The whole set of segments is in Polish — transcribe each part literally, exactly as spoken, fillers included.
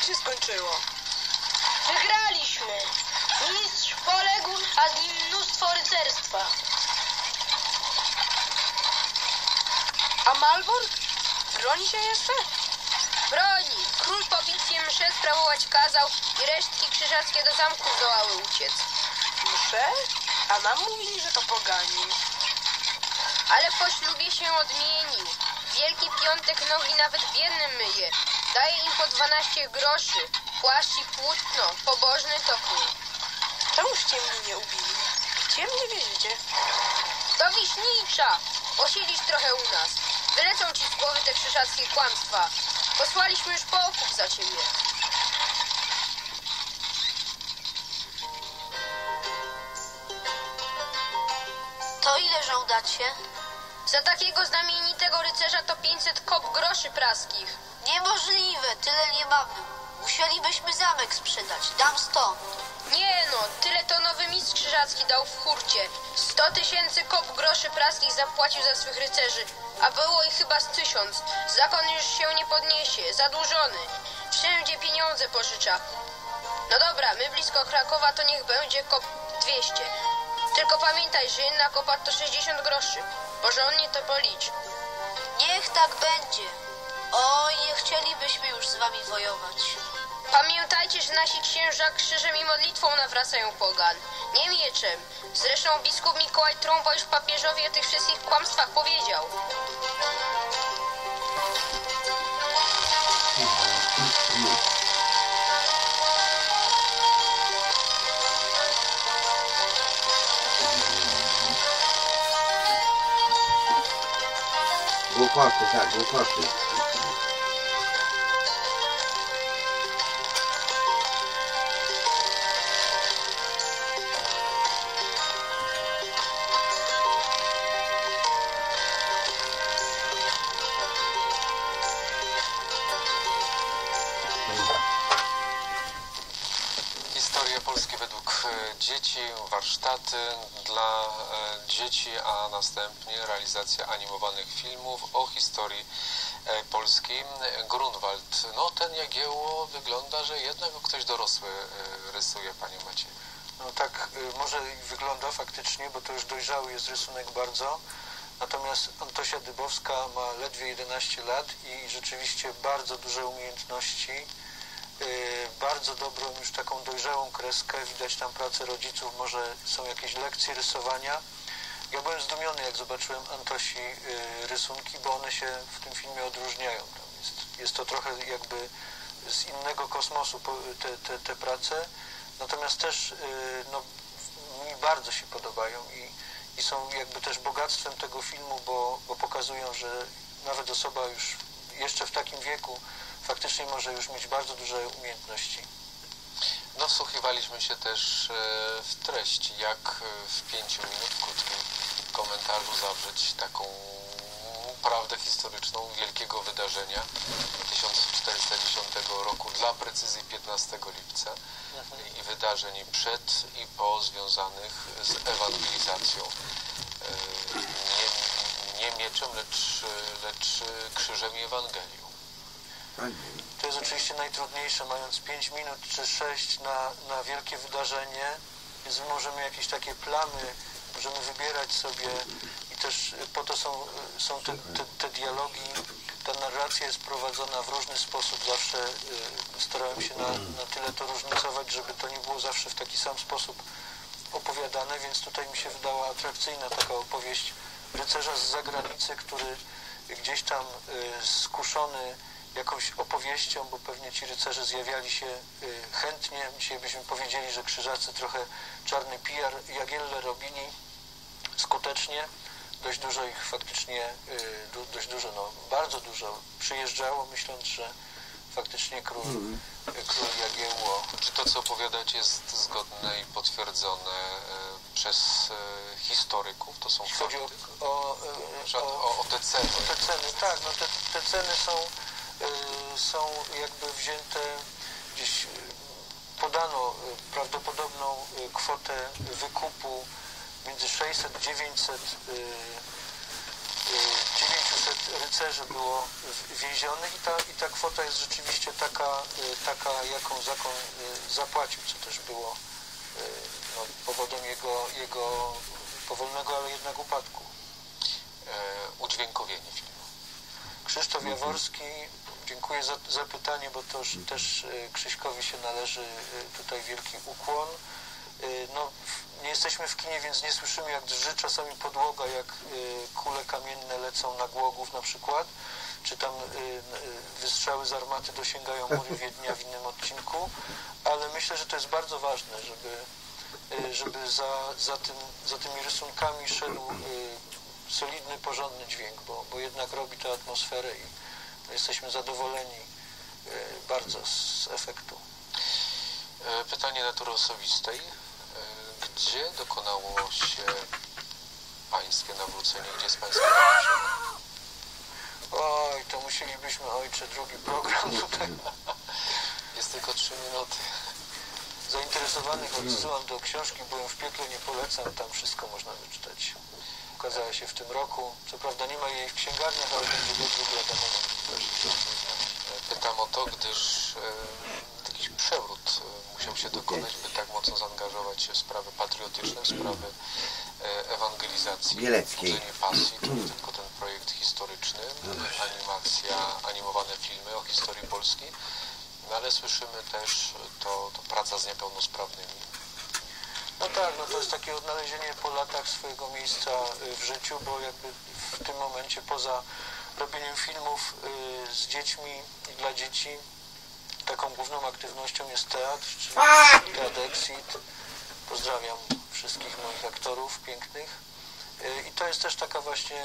się skończyło? Wygraliśmy. Mistrz poległ, a z nim mnóstwo rycerstwa. A Malbork? Broni się jeszcze? Broni. Król po bitwie mszę sprawować kazał i resztki krzyżackie do zamku zdołały uciec. Msze? A nam mówili, że to poganin. Ale po ślubie się odmienił. Wielki Piątek nogi nawet biednym myje. Daje im po dwanaście groszy. Płaszcz i płótno. Pobożny to król. Czemuście mnie nie ubili? Gdzie mnie wiedziecie? Do Wiśnicza. Posiedzisz trochę u nas. Wylecą ci z głowy te krzyżackie kłamstwa. Posłaliśmy już po okup za ciebie. To ile żądacie? Za takiego znamienitego rycerza to pięćset kop groszy praskich. Niemożliwe, tyle nie mamy. Musielibyśmy zamek sprzedać. Dam sto. Nie no, tyle to nowy mistrz krzyżacki dał w hurcie. Sto tysięcy kop groszy praskich zapłacił za swych rycerzy, a było ich chyba z tysiąc. Zakon już się nie podniesie, zadłużony. Wszędzie pieniądze pożycza. No dobra, my blisko Krakowa to niech będzie kop dwieście. Tylko pamiętaj, że jedna kopa to sześćdziesiąt groszy. Porządnie to policz. Niech tak będzie. Oj, nie chcielibyśmy już z wami wojować. Pamiętajcie, że nasi księża krzyżem i modlitwą nawracają pogan, nie mieczem. Zresztą biskup Mikołaj Trąba już papieżowi o tych wszystkich kłamstwach powiedział. Głupoty, tak, głupoty. Historia Polski według dzieci, warsztaty dla dzieci, a następnie realizacja animowanych filmów o historii Polski. Grunwald, no ten Jagiełło wygląda, że jednak ktoś dorosły rysuje, panie Macieju. No tak, może wygląda faktycznie, bo to już dojrzały jest rysunek bardzo. Natomiast Antosia Dybowska ma ledwie jedenaście lat i rzeczywiście bardzo duże umiejętności. Bardzo dobrą, już taką dojrzałą kreskę, widać tam pracę rodziców, może są jakieś lekcje rysowania. Ja byłem zdumiony, jak zobaczyłem Antosi rysunki, bo one się w tym filmie odróżniają. Tam jest, jest to trochę jakby z innego kosmosu te, te, te prace, natomiast też no, mi bardzo się podobają i, i są jakby też bogactwem tego filmu, bo, bo pokazują, że nawet osoba już jeszcze w takim wieku faktycznie może już mieć bardzo duże umiejętności. No, wsłuchiwaliśmy się też w treść, jak w pięciu minut w krótkim komentarzu zawrzeć taką prawdę historyczną wielkiego wydarzenia tysiąc czterysta dziesiątego roku, dla precyzji piętnastego lipca, mhm. i wydarzeń przed i po związanych z ewangelizacją. Nie, nie mieczem, lecz, lecz krzyżem i Ewangelią. To jest oczywiście najtrudniejsze, mając pięć minut czy sześć na, na wielkie wydarzenie, więc możemy jakieś takie plamy, możemy wybierać sobie i też po to są, są te, te, te dialogi. Ta narracja jest prowadzona w różny sposób, zawsze y, starałem się na, na tyle to różnicować, żeby to nie było zawsze w taki sam sposób opowiadane, więc tutaj mi się wydała atrakcyjna taka opowieść rycerza z zagranicy, który gdzieś tam y, skuszony jakąś opowieścią, bo pewnie ci rycerze zjawiali się y, chętnie. Dzisiaj byśmy powiedzieli, że krzyżacy trochę czarny P R Jagielle robili skutecznie. Dość dużo ich faktycznie, y, du, dość dużo, no bardzo dużo przyjeżdżało, myśląc, że faktycznie król, mm. y, król Jagiełło. Czy to, co opowiadać, jest zgodne i potwierdzone y, przez y, historyków? To są Jeśli chodzi o, o, y, o, o, o te ceny. O te ceny, tak, no te, te ceny są są jakby wzięte gdzieś, podano prawdopodobną kwotę wykupu między sześćset a dziewięćset rycerzy było więzionych i ta, i ta kwota jest rzeczywiście taka, taka jaką zakon zapłacił, co też było no, powodem jego, jego powolnego, ale jednak upadku. E, udźwiękowienie filmu. Krzysztof Jaworski, dziękuję za, za pytanie, bo to też Krzyśkowi się należy tutaj wielki ukłon. No, nie jesteśmy w kinie, więc nie słyszymy, jak drży czasami podłoga, jak kule kamienne lecą na Głogów na przykład, czy tam wystrzały z armaty dosięgają mury Wiednia w innym odcinku, ale myślę, że to jest bardzo ważne, żeby, żeby za, za, tym, za tymi rysunkami szedł solidny, porządny dźwięk, bo, bo jednak robi tę atmosferę i no, jesteśmy zadowoleni bardzo z efektu. Pytanie natury osobistej. Gdzie dokonało się pańskie nawrócenie? Gdzie jest pańska nawrócenie? Oj, to musielibyśmy, ojcze, drugi program tutaj. Jest tylko trzy minuty. Zainteresowanych odsyłam do książki Byłem w piekle, nie polecam, tam wszystko można wyczytać. Ukazała się w tym roku. Co prawda nie ma jej w księgarniach, ale będzie dobrze dla Adamona. Pytam o to, gdyż e, jakiś przewrót e, musiał się dokonać, by tak mocno zaangażować się w sprawy patriotyczne, w sprawy e, ewangelizacji, budzenie pasji. To nie tylko ten projekt historyczny, animacja, animowane filmy o historii Polski, no ale słyszymy też to, to praca z niepełnosprawnymi. No tak, no to jest takie odnalezienie po latach swojego miejsca w życiu, bo jakby w tym momencie poza robieniem filmów z dziećmi i dla dzieci taką główną aktywnością jest teatr, czyli Teatr Exit. Pozdrawiam wszystkich moich aktorów pięknych. I to jest też taka właśnie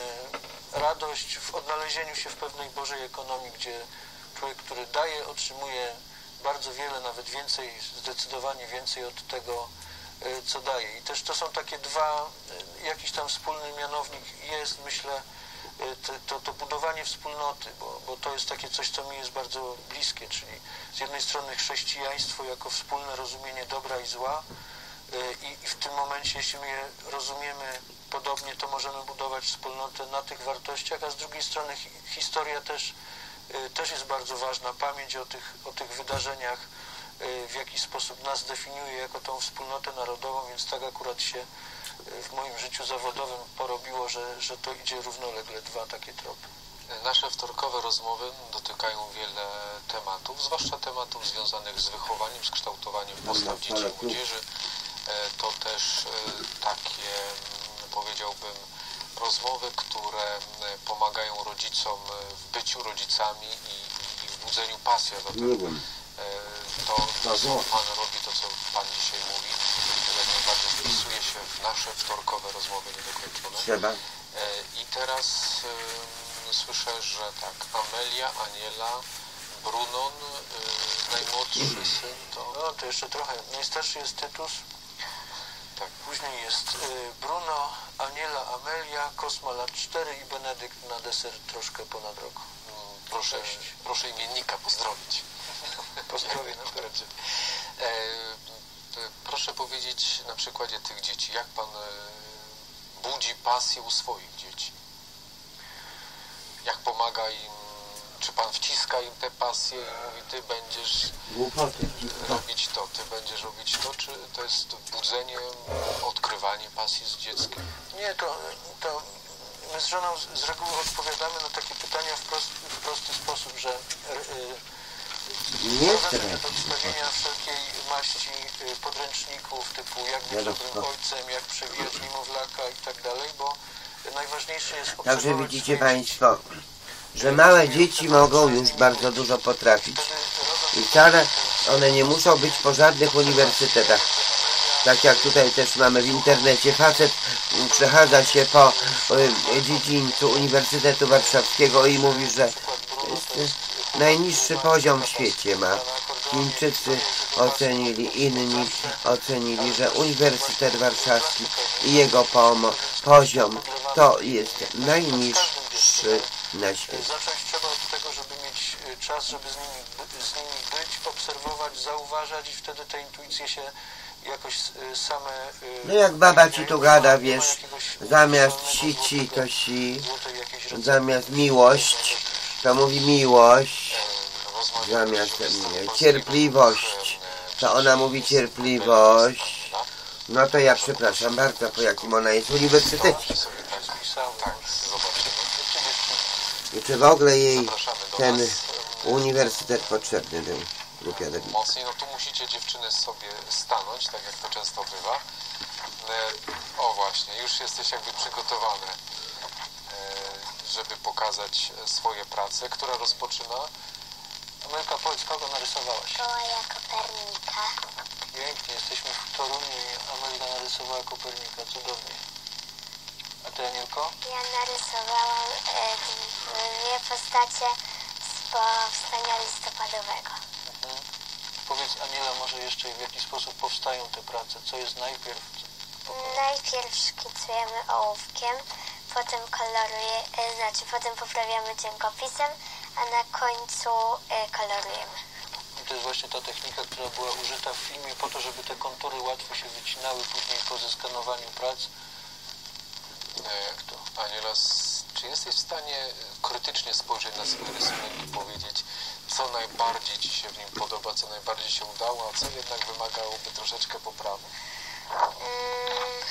radość w odnalezieniu się w pewnej Bożej ekonomii, gdzie człowiek, który daje, otrzymuje bardzo wiele, nawet więcej, zdecydowanie więcej od tego, co daje. I też to są takie dwa, jakiś tam wspólny mianownik jest, myślę, to, to budowanie wspólnoty, bo, bo to jest takie coś, co mi jest bardzo bliskie, czyli z jednej strony chrześcijaństwo jako wspólne rozumienie dobra i zła i, i w tym momencie, jeśli my je rozumiemy podobnie, to możemy budować wspólnotę na tych wartościach, a z drugiej strony hi, historia też, też jest bardzo ważna, pamięć o tych, o tych wydarzeniach w jakiś sposób nas definiuje jako tą wspólnotę narodową, więc tak akurat się w moim życiu zawodowym porobiło, że, że to idzie równolegle, dwa takie tropy. Nasze wtorkowe rozmowy dotykają wiele tematów, zwłaszcza tematów związanych z wychowaniem, z kształtowaniem postaw dzieci i młodzieży. To też takie, powiedziałbym, rozmowy, które pomagają rodzicom w byciu rodzicami i, i w budzeniu pasji. Zatem to, to, co Pan robi, to, co Pan dzisiaj mówi, jak najbardziej wpisuje się w nasze wtorkowe rozmowy niedokończone. Trzeba. I teraz y, słyszę, że tak, Amelia, Aniela, Brunon, y, najmłodszy syn to... No to jeszcze trochę. Najstarszy jest Tytus. Tak. Później jest y, Bruno, Aniela, Amelia, Kosma lat cztery i Benedykt na deser troszkę ponad rok. Proszę, proszę imiennika pozdrowić. Pozdrowię na pewno. E, proszę powiedzieć na przykładzie tych dzieci, jak Pan e, budzi pasję u swoich dzieci? Jak pomaga im, czy Pan wciska im tę pasję i mówi, Ty będziesz robić to, Ty będziesz robić to, czy to jest budzenie, odkrywanie pasji z dzieckiem? Nie, to, to my z żoną z, z reguły odpowiadamy na takie pytania w, prost, w prosty sposób, że y, Nie chcę. do przedstawienia wszelkiej maści podręczników typu jak być dobrym ojcem, jak przewijać niemowlaka i tak dalej, bo najważniejsze jest obserwować. Także widzicie Państwo, że małe dzieci mogą już bardzo dużo potrafić. I wcale one nie muszą być po żadnych uniwersytetach. Tak jak tutaj też mamy w internecie, facet przechadza się po dziedzińcu Uniwersytetu Warszawskiego i mówi, że jest najniższy poziom w świecie ma. Chińczycy ocenili, inni ocenili, że Uniwersytet Warszawski i jego poziom to jest najniższy na świecie. Zacząć trzeba od tego, żeby mieć czas, żeby z nimi, z nimi być, obserwować, zauważać i wtedy te intuicje się jakoś y, same... Y, No jak baba ci tu gada, wiesz, jakiegoś zamiast uniwersalnego, sici to si, złotej jakiejś recepty. zamiast miłość to mówi miłość, zamiast Rozmawialiśmy z e, cierpliwość to ona mówi cierpliwość. No to ja przepraszam bardzo, po jakim ona jest uniwersytecie. Tak, zobaczymy. I czy w ogóle jej Zapraszamy do ten nas. uniwersytet potrzebny był, głupia debil. Mocniej, no tu musicie dziewczyny sobie stanąć, tak jak to często bywa. E, O właśnie, już jesteś jakby przygotowane, e, żeby pokazać swoje prace. Która rozpoczyna? Amelka, powiedz, kogo narysowałaś? Mikołaja Kopernika. Pięknie, jesteśmy w Toruniu i Amelka narysowała Kopernika, cudownie. A ty, Anielko? Ja narysowałam e, dwie postacie z powstania listopadowego. Mhm. Powiedz, Aniela, może jeszcze w jaki sposób powstają te prace? Co jest najpierw? Najpierw szkicujemy ołówkiem, potem koloruje, e, znaczy potem poprawiamy cienkopisem, a na końcu e, kolorujemy. I to jest właśnie ta technika, która była użyta w filmie po to, żeby te kontury łatwo się wycinały później po zeskanowaniu prac. Jak to? Aniela, s- czy jesteś w stanie krytycznie spojrzeć na swój rysunek i powiedzieć, co najbardziej ci się w nim podoba, co najbardziej się udało, a co jednak wymagałoby troszeczkę poprawy? Mm,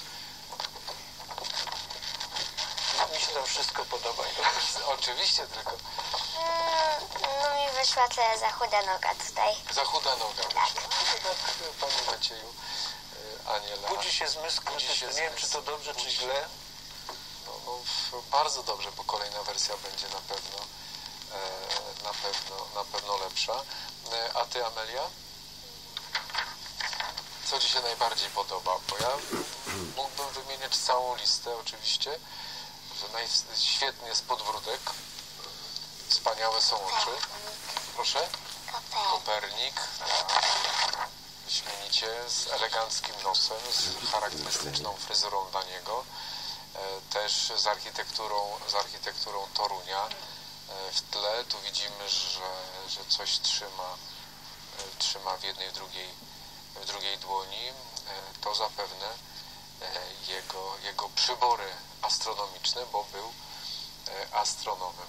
Mi się tam wszystko podoba. Oczywiście, tylko mm, no mi wyszła tyle za chuda noga tutaj. za chuda noga. Myślę. No jednak, panie Macieju, y, Aniela... Budzi się zmysł Budzi się krytyczny. Nie wiem, czy zmysł. to dobrze, czy Budzi- źle. No, no, w- bardzo dobrze, bo kolejna wersja będzie na pewno e, na pewno, na pewno lepsza. E, a ty, Amelia? Co ci się najbardziej podoba? Bo ja mógłbym wymieniać całą listę oczywiście, że naj, świetnie jest podwrótek, wspaniałe są oczy. Proszę? Kopernik. Kopernik, wyśmienicie, z eleganckim nosem, z charakterystyczną fryzurą dla niego, e, też z architekturą, z architekturą Torunia. E, w tle tu widzimy, że, że coś trzyma, e, trzyma w jednej, w drugiej, w drugiej dłoni. E, to zapewne e, jego, jego przybory astronomiczne, bo był e, astronomem.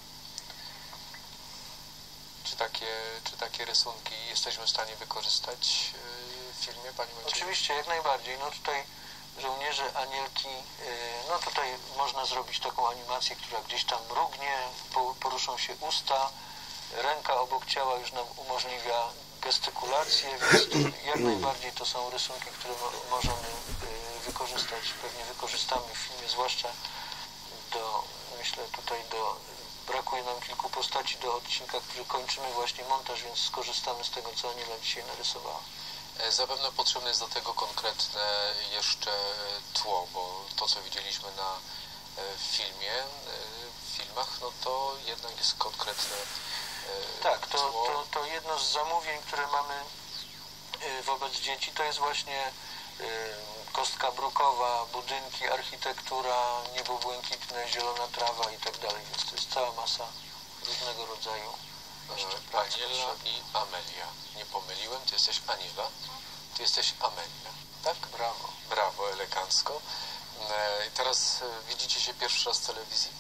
Czy takie, czy takie rysunki jesteśmy w stanie wykorzystać yy, w filmie, Pani Macieju? Oczywiście, jak najbardziej. No tutaj żołnierze Anielki, yy, no tutaj można zrobić taką animację, która gdzieś tam mrugnie, po- poruszą się usta, ręka obok ciała już nam umożliwia gestykulację, więc to jak najbardziej to są rysunki, które mo- możemy yy, wykorzystać, pewnie wykorzystamy w filmie, zwłaszcza do, myślę tutaj do, brakuje nam kilku postaci do odcinka, który kończymy właśnie montaż, więc skorzystamy z tego, co Aniela dzisiaj narysowała. E, Zapewne potrzebne jest do tego konkretne jeszcze tło, bo to, co widzieliśmy na e, filmie, e, w filmach, no to jednak jest konkretne e, Tak, to, tło. to, to jedno z zamówień, które mamy y, wobec dzieci, to jest właśnie y, kostka brukowa, budynki, architektura, niebo błękitne, zielona trawa i tak dalej, więc to jest cała masa różnego rodzaju jeszcze E, prac Aniela potrzebnych. i Amelia. Nie pomyliłem, ty jesteś Aniela, ty jesteś Amelia. Tak? Brawo. Brawo, elegancko. E, I teraz e, widzicie się pierwszy raz w telewizji?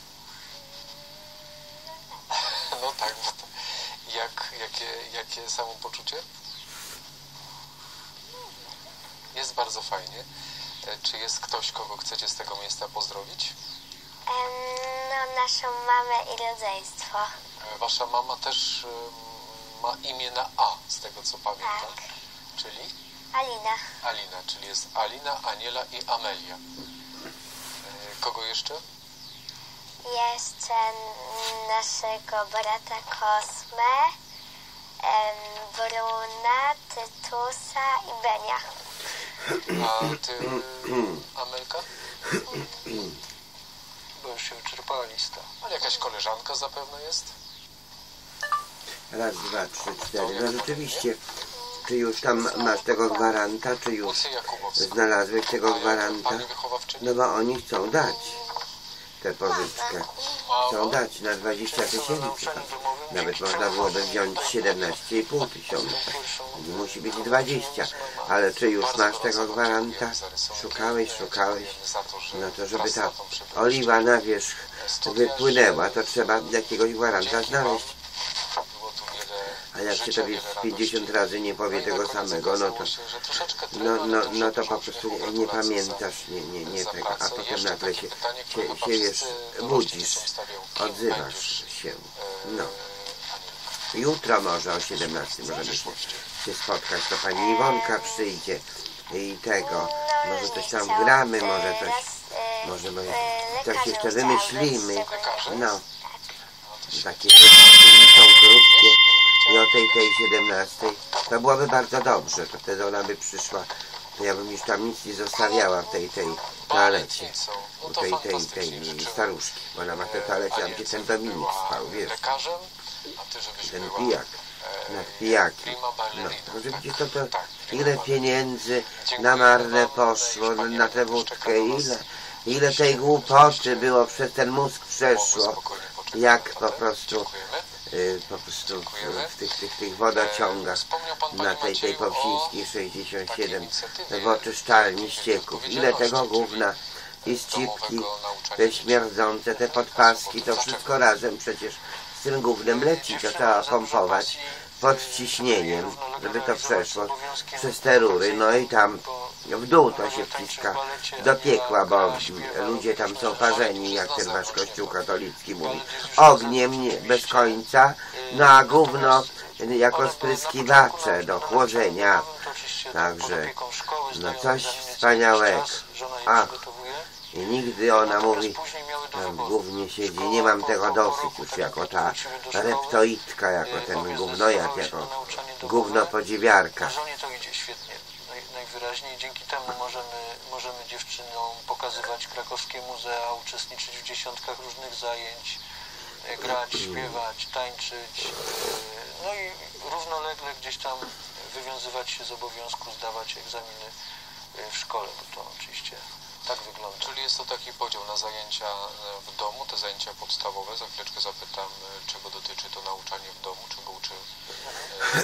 No tak, bo to, jak, jakie, jakie samopoczucie? Jest bardzo fajnie. E, Czy jest ktoś, kogo chcecie z tego miejsca pozdrowić? Em, no naszą mamę i rodzeństwo. E, Wasza mama też e, ma imię na A, z tego co pamiętam. Tak. Czyli? Alina. Alina, czyli jest Alina, Aniela i Amelia. E, Kogo jeszcze? Jeszcze naszego brata Kosmę, em, Bruna, Tytusa i Benia. A ty, Amelka? Bo już się wyczerpała lista. Ale jakaś koleżanka zapewne jest? Raz, dwa, trzy, cztery. No rzeczywiście, czy już tam masz tego gwaranta, czy już Łucja Jakubowska. znalazłeś tego A gwaranta? Pani wychowawczyni? No bo oni chcą dać tę pożyczkę. A, mało. chcą dać na dwadzieścia tysięcy. Nawet można byłoby wziąć siedemnaście i pół tysiąca. Nie musi być dwadzieścia. Ale czy już masz tego gwaranta? Szukałeś, szukałeś. No to żeby ta oliwa na wierzch wypłynęła, to trzeba jakiegoś gwaranta znaleźć. A jak się tobie pięćdziesiąt razy nie powie tego samego, no to no, no, no to po prostu nie, nie pamiętasz, nie, nie, nie tego, a potem nagle się, się, się wiesz, budzisz, odzywasz się. No. Jutro może o siedemnastej możemy się, się spotkać, to pani Iwonka przyjdzie i tego, może coś tam gramy, może coś, może my coś jeszcze wymyślimy, no. Takie są krótkie i o tej, tej siedemnastej, to byłoby bardzo dobrze, to wtedy ona by przyszła, to ja bym już tam nic nie zostawiała w tej, tej toalecie, u tej, tej, tej staruszki, bo ona ma tę toalecie, tam gdzie ten Dominik spał, wiesz, ten pijak, nad pijakiem, no, może widzisz, to, to ile pieniędzy na marne poszło, na tę wódkę, ile, ile tej głupoty było, przez ten mózg przeszło, jak po prostu, y, po prostu w, w tych, tych, tych wodociągach na tej, tej Powsińskiej sześćdziesiąt siedem w oczyszczalni ścieków. Ile tego gówna i scipki, te śmierdzące, te podpaski, to wszystko razem przecież z tym gównem leci, to trzeba pompować pod ciśnieniem, żeby to przeszło przez te rury, no i tam w dół to się wciska do piekła, bo ludzie tam są parzeni, jak ten wasz kościół katolicki mówi, ogniem nie, bez końca, no a gówno jako spryskiwacze do chłodzenia, także no coś wspaniałego. Ach, i nigdy ona mówi, tam głównie siedzi, nie mam tego dosyć już jako ta reptoidka, jako ten gównojad, jako gównopodziwiarka. Żonie to idzie świetnie, naj, najwyraźniej. Dzięki temu możemy, możemy dziewczynom pokazywać krakowskie muzea, uczestniczyć w dziesiątkach różnych zajęć, grać, śpiewać, tańczyć, no i równolegle gdzieś tam wywiązywać się z obowiązku, zdawać egzaminy w szkole, bo to oczywiście tak wygląda. Czyli jest to taki podział na zajęcia w domu, te zajęcia podstawowe. Za chwileczkę zapytam, czego dotyczy to nauczanie w domu, czego uczy e,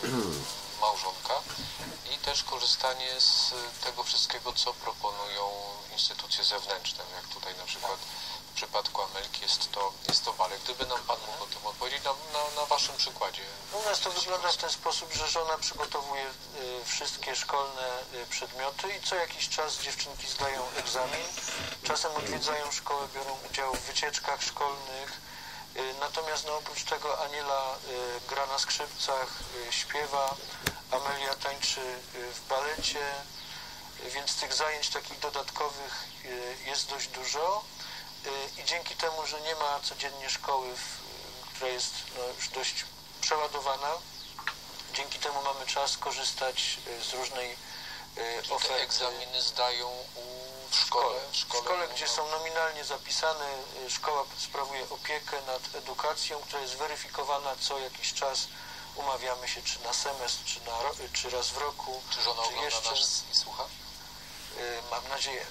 małżonka. I też korzystanie z tego wszystkiego, co proponują instytucje zewnętrzne, jak tutaj na przykład w przypadku Amelki jest to, jest to balet. Gdyby nam Pan mógł o tym odpowiedzieć na, na, na Waszym przykładzie. U nas to wygląda w ten sposób, że żona przygotowuje y, wszystkie szkolne y, przedmioty i co jakiś czas dziewczynki zdają egzamin. Czasem odwiedzają szkołę, biorą udział w wycieczkach szkolnych. Y, natomiast no, oprócz tego Aniela y, gra na skrzypcach, y, śpiewa, Amelia tańczy y, w balecie, y, więc tych zajęć takich dodatkowych y, jest dość dużo. I dzięki temu, że nie ma codziennie szkoły, która jest no, już dość przeładowana, dzięki temu mamy czas korzystać z różnej Czyli oferty. Te egzaminy zdają u, w szkole? W szkole, w szkole, gdzie są nominalnie zapisane. Szkoła sprawuje opiekę nad edukacją, która jest weryfikowana co jakiś czas. Umawiamy się czy na semestr, czy, na, czy raz w roku. Czy żona czy ogląda jeszcze... nas i słucha? Mam nadzieję.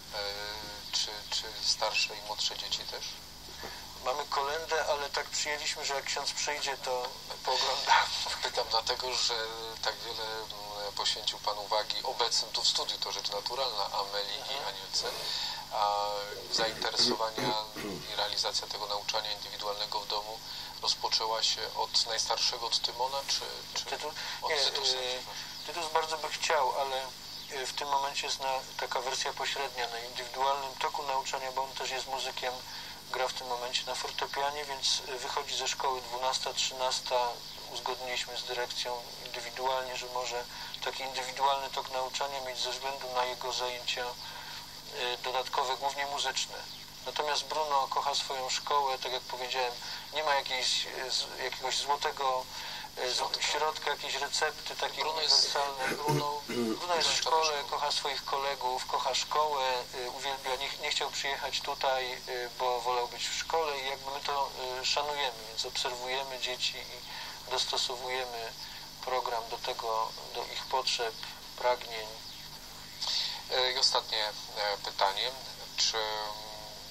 Czy, czy starsze i młodsze dzieci też? Mamy kolędę, ale tak przyjęliśmy, że jak ksiądz przyjdzie, to pooglądamy. Pytam dlatego, że tak wiele poświęcił Pan uwagi obecnym tu w studiu, to rzecz naturalna, Ameli i Anielce, a zainteresowania i realizacja tego nauczania indywidualnego w domu rozpoczęła się od najstarszego, od Tymona, czy, czy Tytus, od nie, Tytusa? Tytus bardzo by chciał, ale w tym momencie jest na, taka wersja pośrednia na indywidualnym toku nauczania, bo on też jest muzykiem, gra w tym momencie na fortepianie, więc wychodzi ze szkoły dwunasta trzynaста, uzgodniliśmy z dyrekcją indywidualnie, że może taki indywidualny tok nauczania mieć ze względu na jego zajęcia dodatkowe, głównie muzyczne. Natomiast Bruno kocha swoją szkołę, tak jak powiedziałem, nie ma jakiejś, jakiegoś złotego środka, jakiejś recepty takiej uniwersalnej. Bruno, Bruno jest w szkole, kocha swoich kolegów, kocha szkołę, uwielbia, nie, nie chciał przyjechać tutaj, bo wolał być w szkole i jakby my to szanujemy, więc obserwujemy dzieci i dostosowujemy program do tego, do ich potrzeb, pragnień. I ostatnie pytanie, czy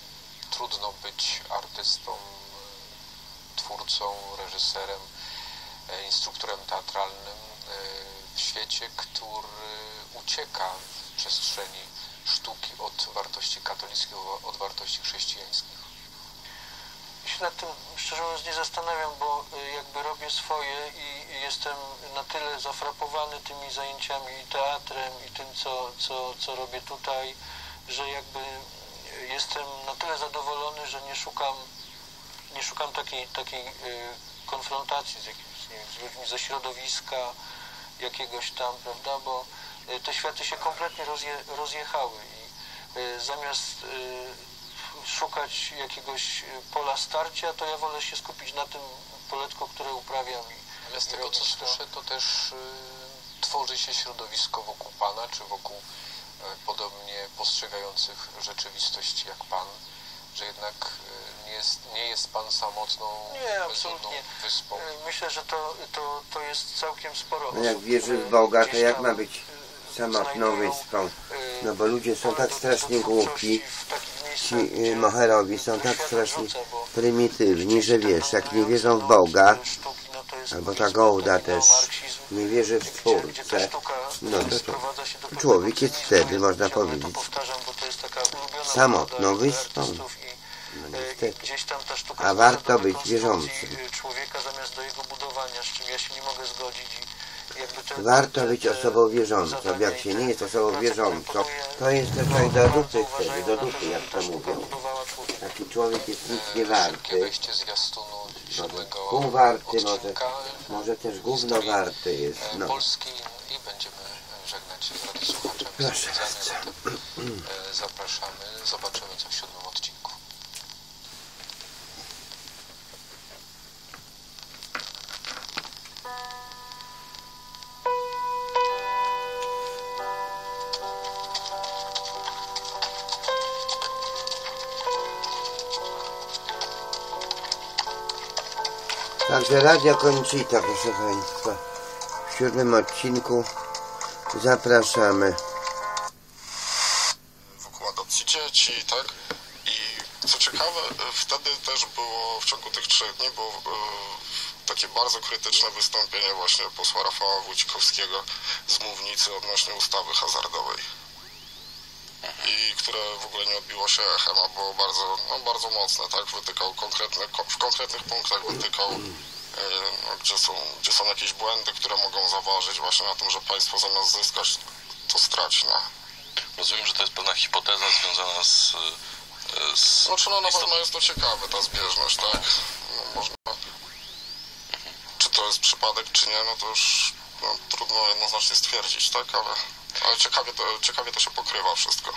trudno być artystą, twórcą, reżyserem, instruktorem teatralnym w świecie, który ucieka w przestrzeni sztuki od wartości katolickich, od wartości chrześcijańskich. Ja się nad tym, szczerze mówiąc, nie zastanawiam, bo jakby robię swoje i jestem na tyle zafrapowany tymi zajęciami i teatrem i tym, co, co, co robię tutaj, że jakby jestem na tyle zadowolony, że nie szukam, nie szukam takiej, takiej konfrontacji z jakimiś, nie wiem, z ludźmi ze środowiska jakiegoś tam, prawda, bo te światy się kompletnie rozje, rozjechały i zamiast szukać jakiegoś pola starcia, to ja wolę się skupić na tym poletku, które uprawiam. I, Ale z i tego, co to. słyszę, to też y, tworzy się środowisko wokół Pana, czy wokół y, podobnie postrzegających rzeczywistość jak Pan, że jednak y, nie, jest, nie jest Pan samotną, Nie, bezludną absolutnie. wyspą. Myślę, że to, to, to jest całkiem sporo No jak osób, wierzy które w Boga, to gdzieś jak tam, ma być y, samotną znajdują, wyspą? y, No bo ludzie są pole tak do- strasznie do głupi, twórczości w takich miejscach, ci gdzie y, moherowi są tak świat strasznie rzuca, bo prymitywni, że gdzieś wiesz, ten jak nie wierzą w ewoluujący Boga, lot sztuki, no to jest, albo ta powiedzmy, Gołda taki też neomarksizm, nie wierzy w gdzie- gdzie ta Twórcę, sztuka no to, to sprowadza się do człowiek pewnego jest cynizmu. wtedy, można Ciągle powiedzieć, to powtarzam, bo to jest taka ulubiona samotną metoda wyspą. artystów i, No e, niestety. i gdzieś tam ta sztuka A sprowadza warto do być rekonstrukcji, wierzącym. e, człowieka zamiast do jego budowania, z czym ja się nie mogę zgodzić. I jakby te, Warto te- być te osobą wierzącą. zadania Jak i się te nie jest osobą prace, wierzącą, które poduje, to jest to no, człowiek do bardzo dupy uważają wtedy, do na to, dupy, żeby jak ta to sztuka mówią. budowała człowieka. Taki człowiek jest nic nie Szybkie warty, wejście zwiastunu siódmego pół warty, może, odcinka może też gówno historii, warty jest. e, No. Polski i będziemy żegnać się z radiosłuchaczami. Proszę Zatem, e, zapraszamy, zobaczymy co w siódmym odcinku. Także Radio Conchita, proszę Państwa, w siódmym odcinku zapraszamy. Wokół adopcji dzieci, tak? I co ciekawe, wtedy też było, w ciągu tych trzech dni było e, takie bardzo krytyczne wystąpienie właśnie posła Rafała Wójcikowskiego z mównicy odnośnie ustawy hazardowej. I które w ogóle nie odbiło się echem, a było bardzo, no, bardzo mocne, tak? Wytykał konkretne, w konkretnych punktach wytykał, e, no, gdzie, są, gdzie są jakieś błędy, które mogą zaważyć właśnie na tym, że państwo zamiast zyskać, to straci. No. Rozumiem, że to jest pewna hipoteza związana z... z Znaczy no na pewno jest to ciekawe, ta zbieżność, tak? No, można... Czy to jest przypadek, czy nie, no to już no, trudno jednoznacznie stwierdzić, tak? Ale, ale ciekawie, to, ciekawie to się pokrywa wszystko.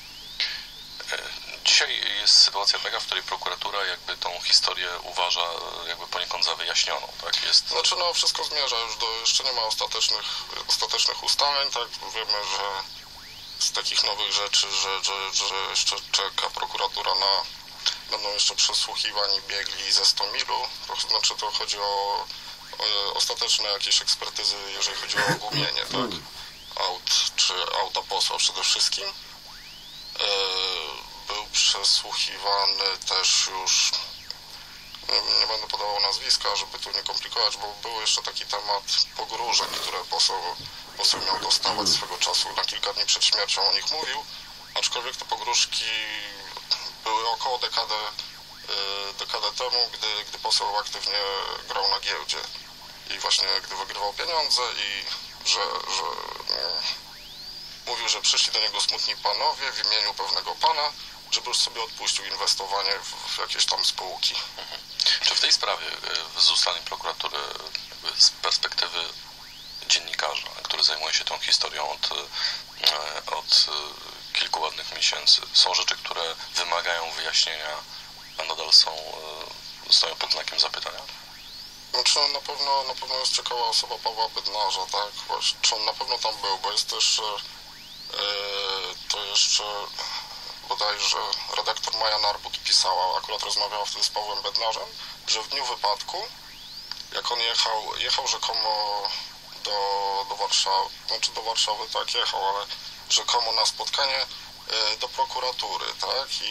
Dzisiaj jest sytuacja taka, w której prokuratura jakby tą historię uważa jakby poniekąd za wyjaśnioną, tak? Jest... Znaczy no wszystko zmierza już do, jeszcze nie ma ostatecznych, ostatecznych ustaleń, tak? Wiemy, że z takich nowych rzeczy, że, że, że jeszcze czeka prokuratura na, będą jeszcze przesłuchiwani biegli ze Stomilu, to znaczy to chodzi o, o ostateczne jakieś ekspertyzy, jeżeli chodzi o ogumienie, tak? Aut, czy auta posła przede wszystkim. E, był przesłuchiwany też już, nie, nie będę podawał nazwiska, żeby tu nie komplikować, bo był jeszcze taki temat pogróżek, które poseł, poseł miał dostawać swego czasu, na kilka dni przed śmiercią o nich mówił, aczkolwiek te pogróżki były około dekadę, dekadę temu, gdy, gdy poseł aktywnie grał na giełdzie i właśnie gdy wygrywał pieniądze i że, że no, mówił, że przyszli do niego smutni panowie w imieniu pewnego pana, żeby już sobie odpuścił inwestowanie w, w jakieś tam spółki. Mhm. Czy w tej sprawie z ustaleń prokuratury z perspektywy dziennikarza, który zajmuje się tą historią od, od kilku ładnych miesięcy, są rzeczy, które wymagają wyjaśnienia, a nadal są, stoją pod znakiem zapytania? Znaczy on na pewno, na pewno jest ciekawa osoba Pawła Bednarza, tak? Właśnie, czy on na pewno tam był, bo jest też yy, to jeszcze bodajże redaktor Maja Narbut pisała, akurat rozmawiała wtedy z Pawłem Bednarzem, że w dniu wypadku, jak on jechał, jechał rzekomo do, do Warszawy, znaczy do Warszawy tak jechał, ale rzekomo na spotkanie yy, do prokuratury, tak? I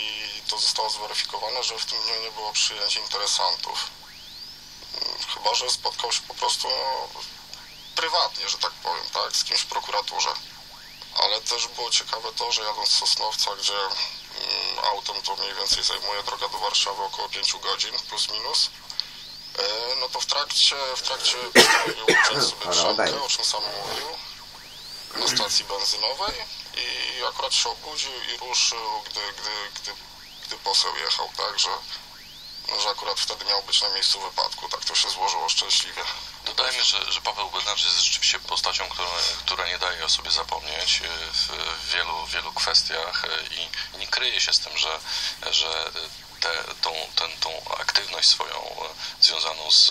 to zostało zweryfikowane, że w tym dniu nie było przyjęć interesantów. Chyba że spotkał się po prostu no, prywatnie, że tak powiem, tak, z kimś w prokuraturze. Ale też było ciekawe to, że jadąc z Sosnowca, gdzie mm, autem to mniej więcej zajmuje droga do Warszawy około pięć godzin, plus minus, yy, no to w trakcie, w trakcie postanowił uciąć sobie grzałkę, o czym sam mówił, na stacji benzynowej i akurat się obudził i ruszył, gdy, gdy, gdy, gdy poseł jechał, tak, że, no, że akurat wtedy miał być na miejscu wypadku, tak to się złożyło szczęśliwie. Dodajmy, że, że Paweł Bednarz jest rzeczywiście postacią, która, która nie daje o sobie zapomnieć w wielu, wielu kwestiach i nie kryje się z tym, że, że te, tą, ten, tą aktywność swoją związaną z,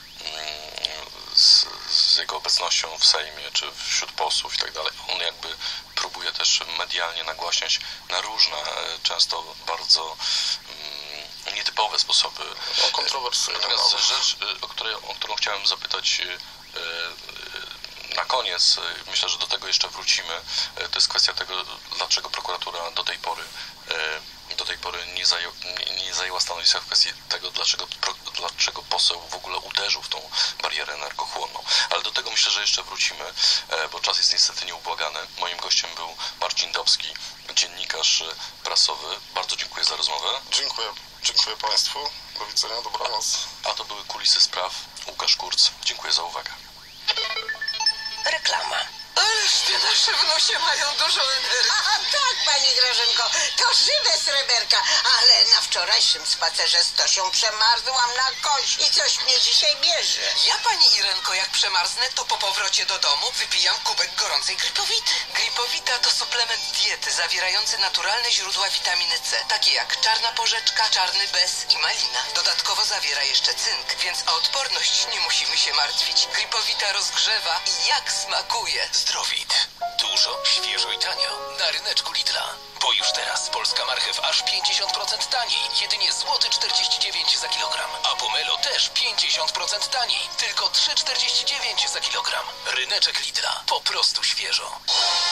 z, z jego obecnością w Sejmie czy wśród posłów i tak dalej, on jakby próbuje też medialnie nagłaśniać na różne, często bardzo nietypowe sposoby. No, kontrowersyjne. Natomiast rzecz, o, której, o którą chciałem zapytać na koniec, myślę, że do tego jeszcze wrócimy, to jest kwestia tego, dlaczego prokuratura do tej pory do tej pory nie, zajął, nie zajęła stanowiska w kwestii tego, dlaczego, dlaczego poseł w ogóle uderzył w tą barierę energochłonną. Ale do tego myślę, że jeszcze wrócimy, bo czas jest niestety nieubłagany. Moim gościem był Marcin Dobski, dziennikarz prasowy. Bardzo dziękuję za rozmowę. Dziękuję. Dziękuję Państwu. Do widzenia. Dobranoc. A to były Kulisy Spraw. Łukasz Kurz. Dziękuję za uwagę. Reklama. Ależ te nasze wnusie mają dużo energii. Aha, tak, pani Grażynko, to żywe sreberka, ale na wczorajszym spacerze z Tosią przemarzłam na kość i coś mnie dzisiaj bierze. Ja, pani Irenko, jak przemarznę, to po powrocie do domu wypijam kubek gorącej gripowity. Gripowita to suplement diety zawierający naturalne źródła witaminy C, takie jak czarna porzeczka, czarny bez i malina. Dodatkowo zawiera jeszcze cynk, więc o odporność nie musimy się martwić. Gripowita rozgrzewa i jak smakuje. Zdrowit. Dużo, świeżo i tanio. Na ryneczku Lidla. Bo już teraz polska marchew aż pięćdziesiąt procent taniej. Jedynie złoty czterdzieści dziewięć za kilogram. A pomelo też pięćdziesiąt procent taniej. Tylko trzy czterdzieści dziewięć za kilogram. Ryneczek Lidla. Po prostu świeżo.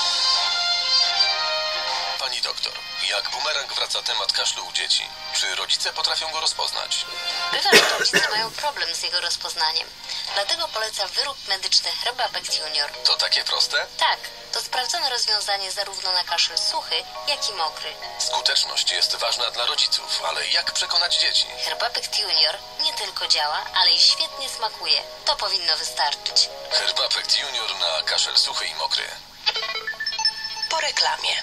Pani doktor, jak bumerang wraca temat kaszlu u dzieci? Czy rodzice potrafią go rozpoznać? Bywa, że rodzice mają problem z jego rozpoznaniem. Dlatego poleca wyrób medyczny Herbapect Junior. To takie proste? Tak, to sprawdzone rozwiązanie zarówno na kaszel suchy, jak i mokry. Skuteczność jest ważna dla rodziców, ale jak przekonać dzieci? Herbapect Junior nie tylko działa, ale i świetnie smakuje. To powinno wystarczyć. Herbapect Junior na kaszel suchy i mokry. Po reklamie.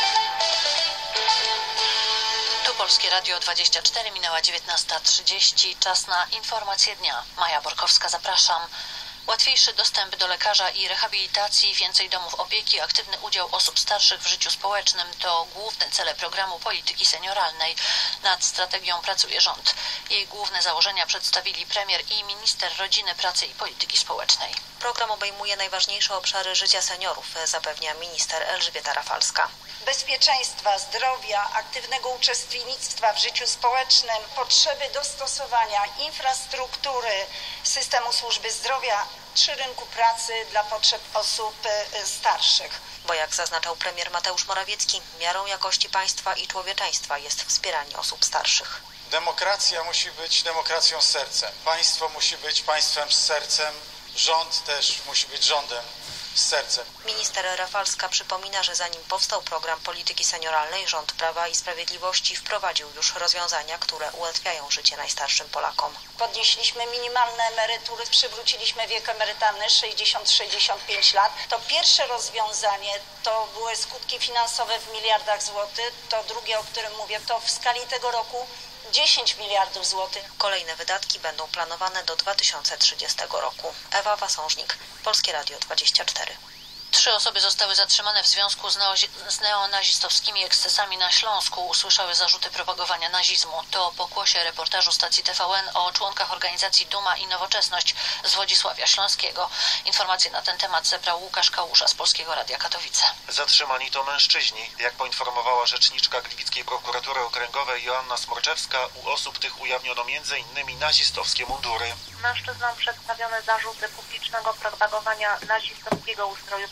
Tu Polskie Radio dwadzieścia cztery, minęła dziewiętnasta trzydzieści. Czas na informacje dnia. Maja Borkowska, zapraszam. Łatwiejszy dostęp do lekarza i rehabilitacji, więcej domów opieki, aktywny udział osób starszych w życiu społecznym to główne cele programu polityki senioralnej. Nad strategią pracuje rząd. Jej główne założenia przedstawili premier i minister rodziny, pracy i polityki społecznej. Program obejmuje najważniejsze obszary życia seniorów, zapewnia minister Elżbieta Rafalska. Bezpieczeństwa, zdrowia, aktywnego uczestnictwa w życiu społecznym, potrzeby dostosowania infrastruktury systemu służby zdrowia czy rynku pracy dla potrzeb osób starszych. Bo jak zaznaczał premier Mateusz Morawiecki, miarą jakości państwa i człowieczeństwa jest wspieranie osób starszych. Demokracja musi być demokracją z sercem. Państwo musi być państwem z sercem. Rząd też musi być rządem z sercem. Minister Rafalska przypomina, że zanim powstał program polityki senioralnej, rząd Prawa i Sprawiedliwości wprowadził już rozwiązania, które ułatwiają życie najstarszym Polakom. Podnieśliśmy minimalne emerytury, przywróciliśmy wiek emerytalny sześćdziesiąt do sześćdziesięciu pięciu lat. To pierwsze rozwiązanie to były skutki finansowe w miliardach złotych. To drugie, o którym mówię, to w skali tego roku dziesięć miliardów złotych. Kolejne wydatki będą planowane do dwa tysiące trzydziestego roku. Ewa Wasążnik, Polskie Radio dwadzieścia cztery. Trzy osoby zostały zatrzymane w związku z, neo- z neonazistowskimi ekscesami na Śląsku. Usłyszały zarzuty propagowania nazizmu. To pokłosie reportażu stacji T V N o członkach organizacji Duma i Nowoczesność z Wodzisławia Śląskiego. Informacje na ten temat zebrał Łukasz Kałuża z Polskiego Radia Katowice. Zatrzymani to mężczyźni. Jak poinformowała rzeczniczka Gliwickiej Prokuratury Okręgowej Joanna Smorczewska, u osób tych ujawniono między innymi nazistowskie mundury. Mężczyznom przedstawione zarzuty publicznego propagowania nazistowskiego ustroju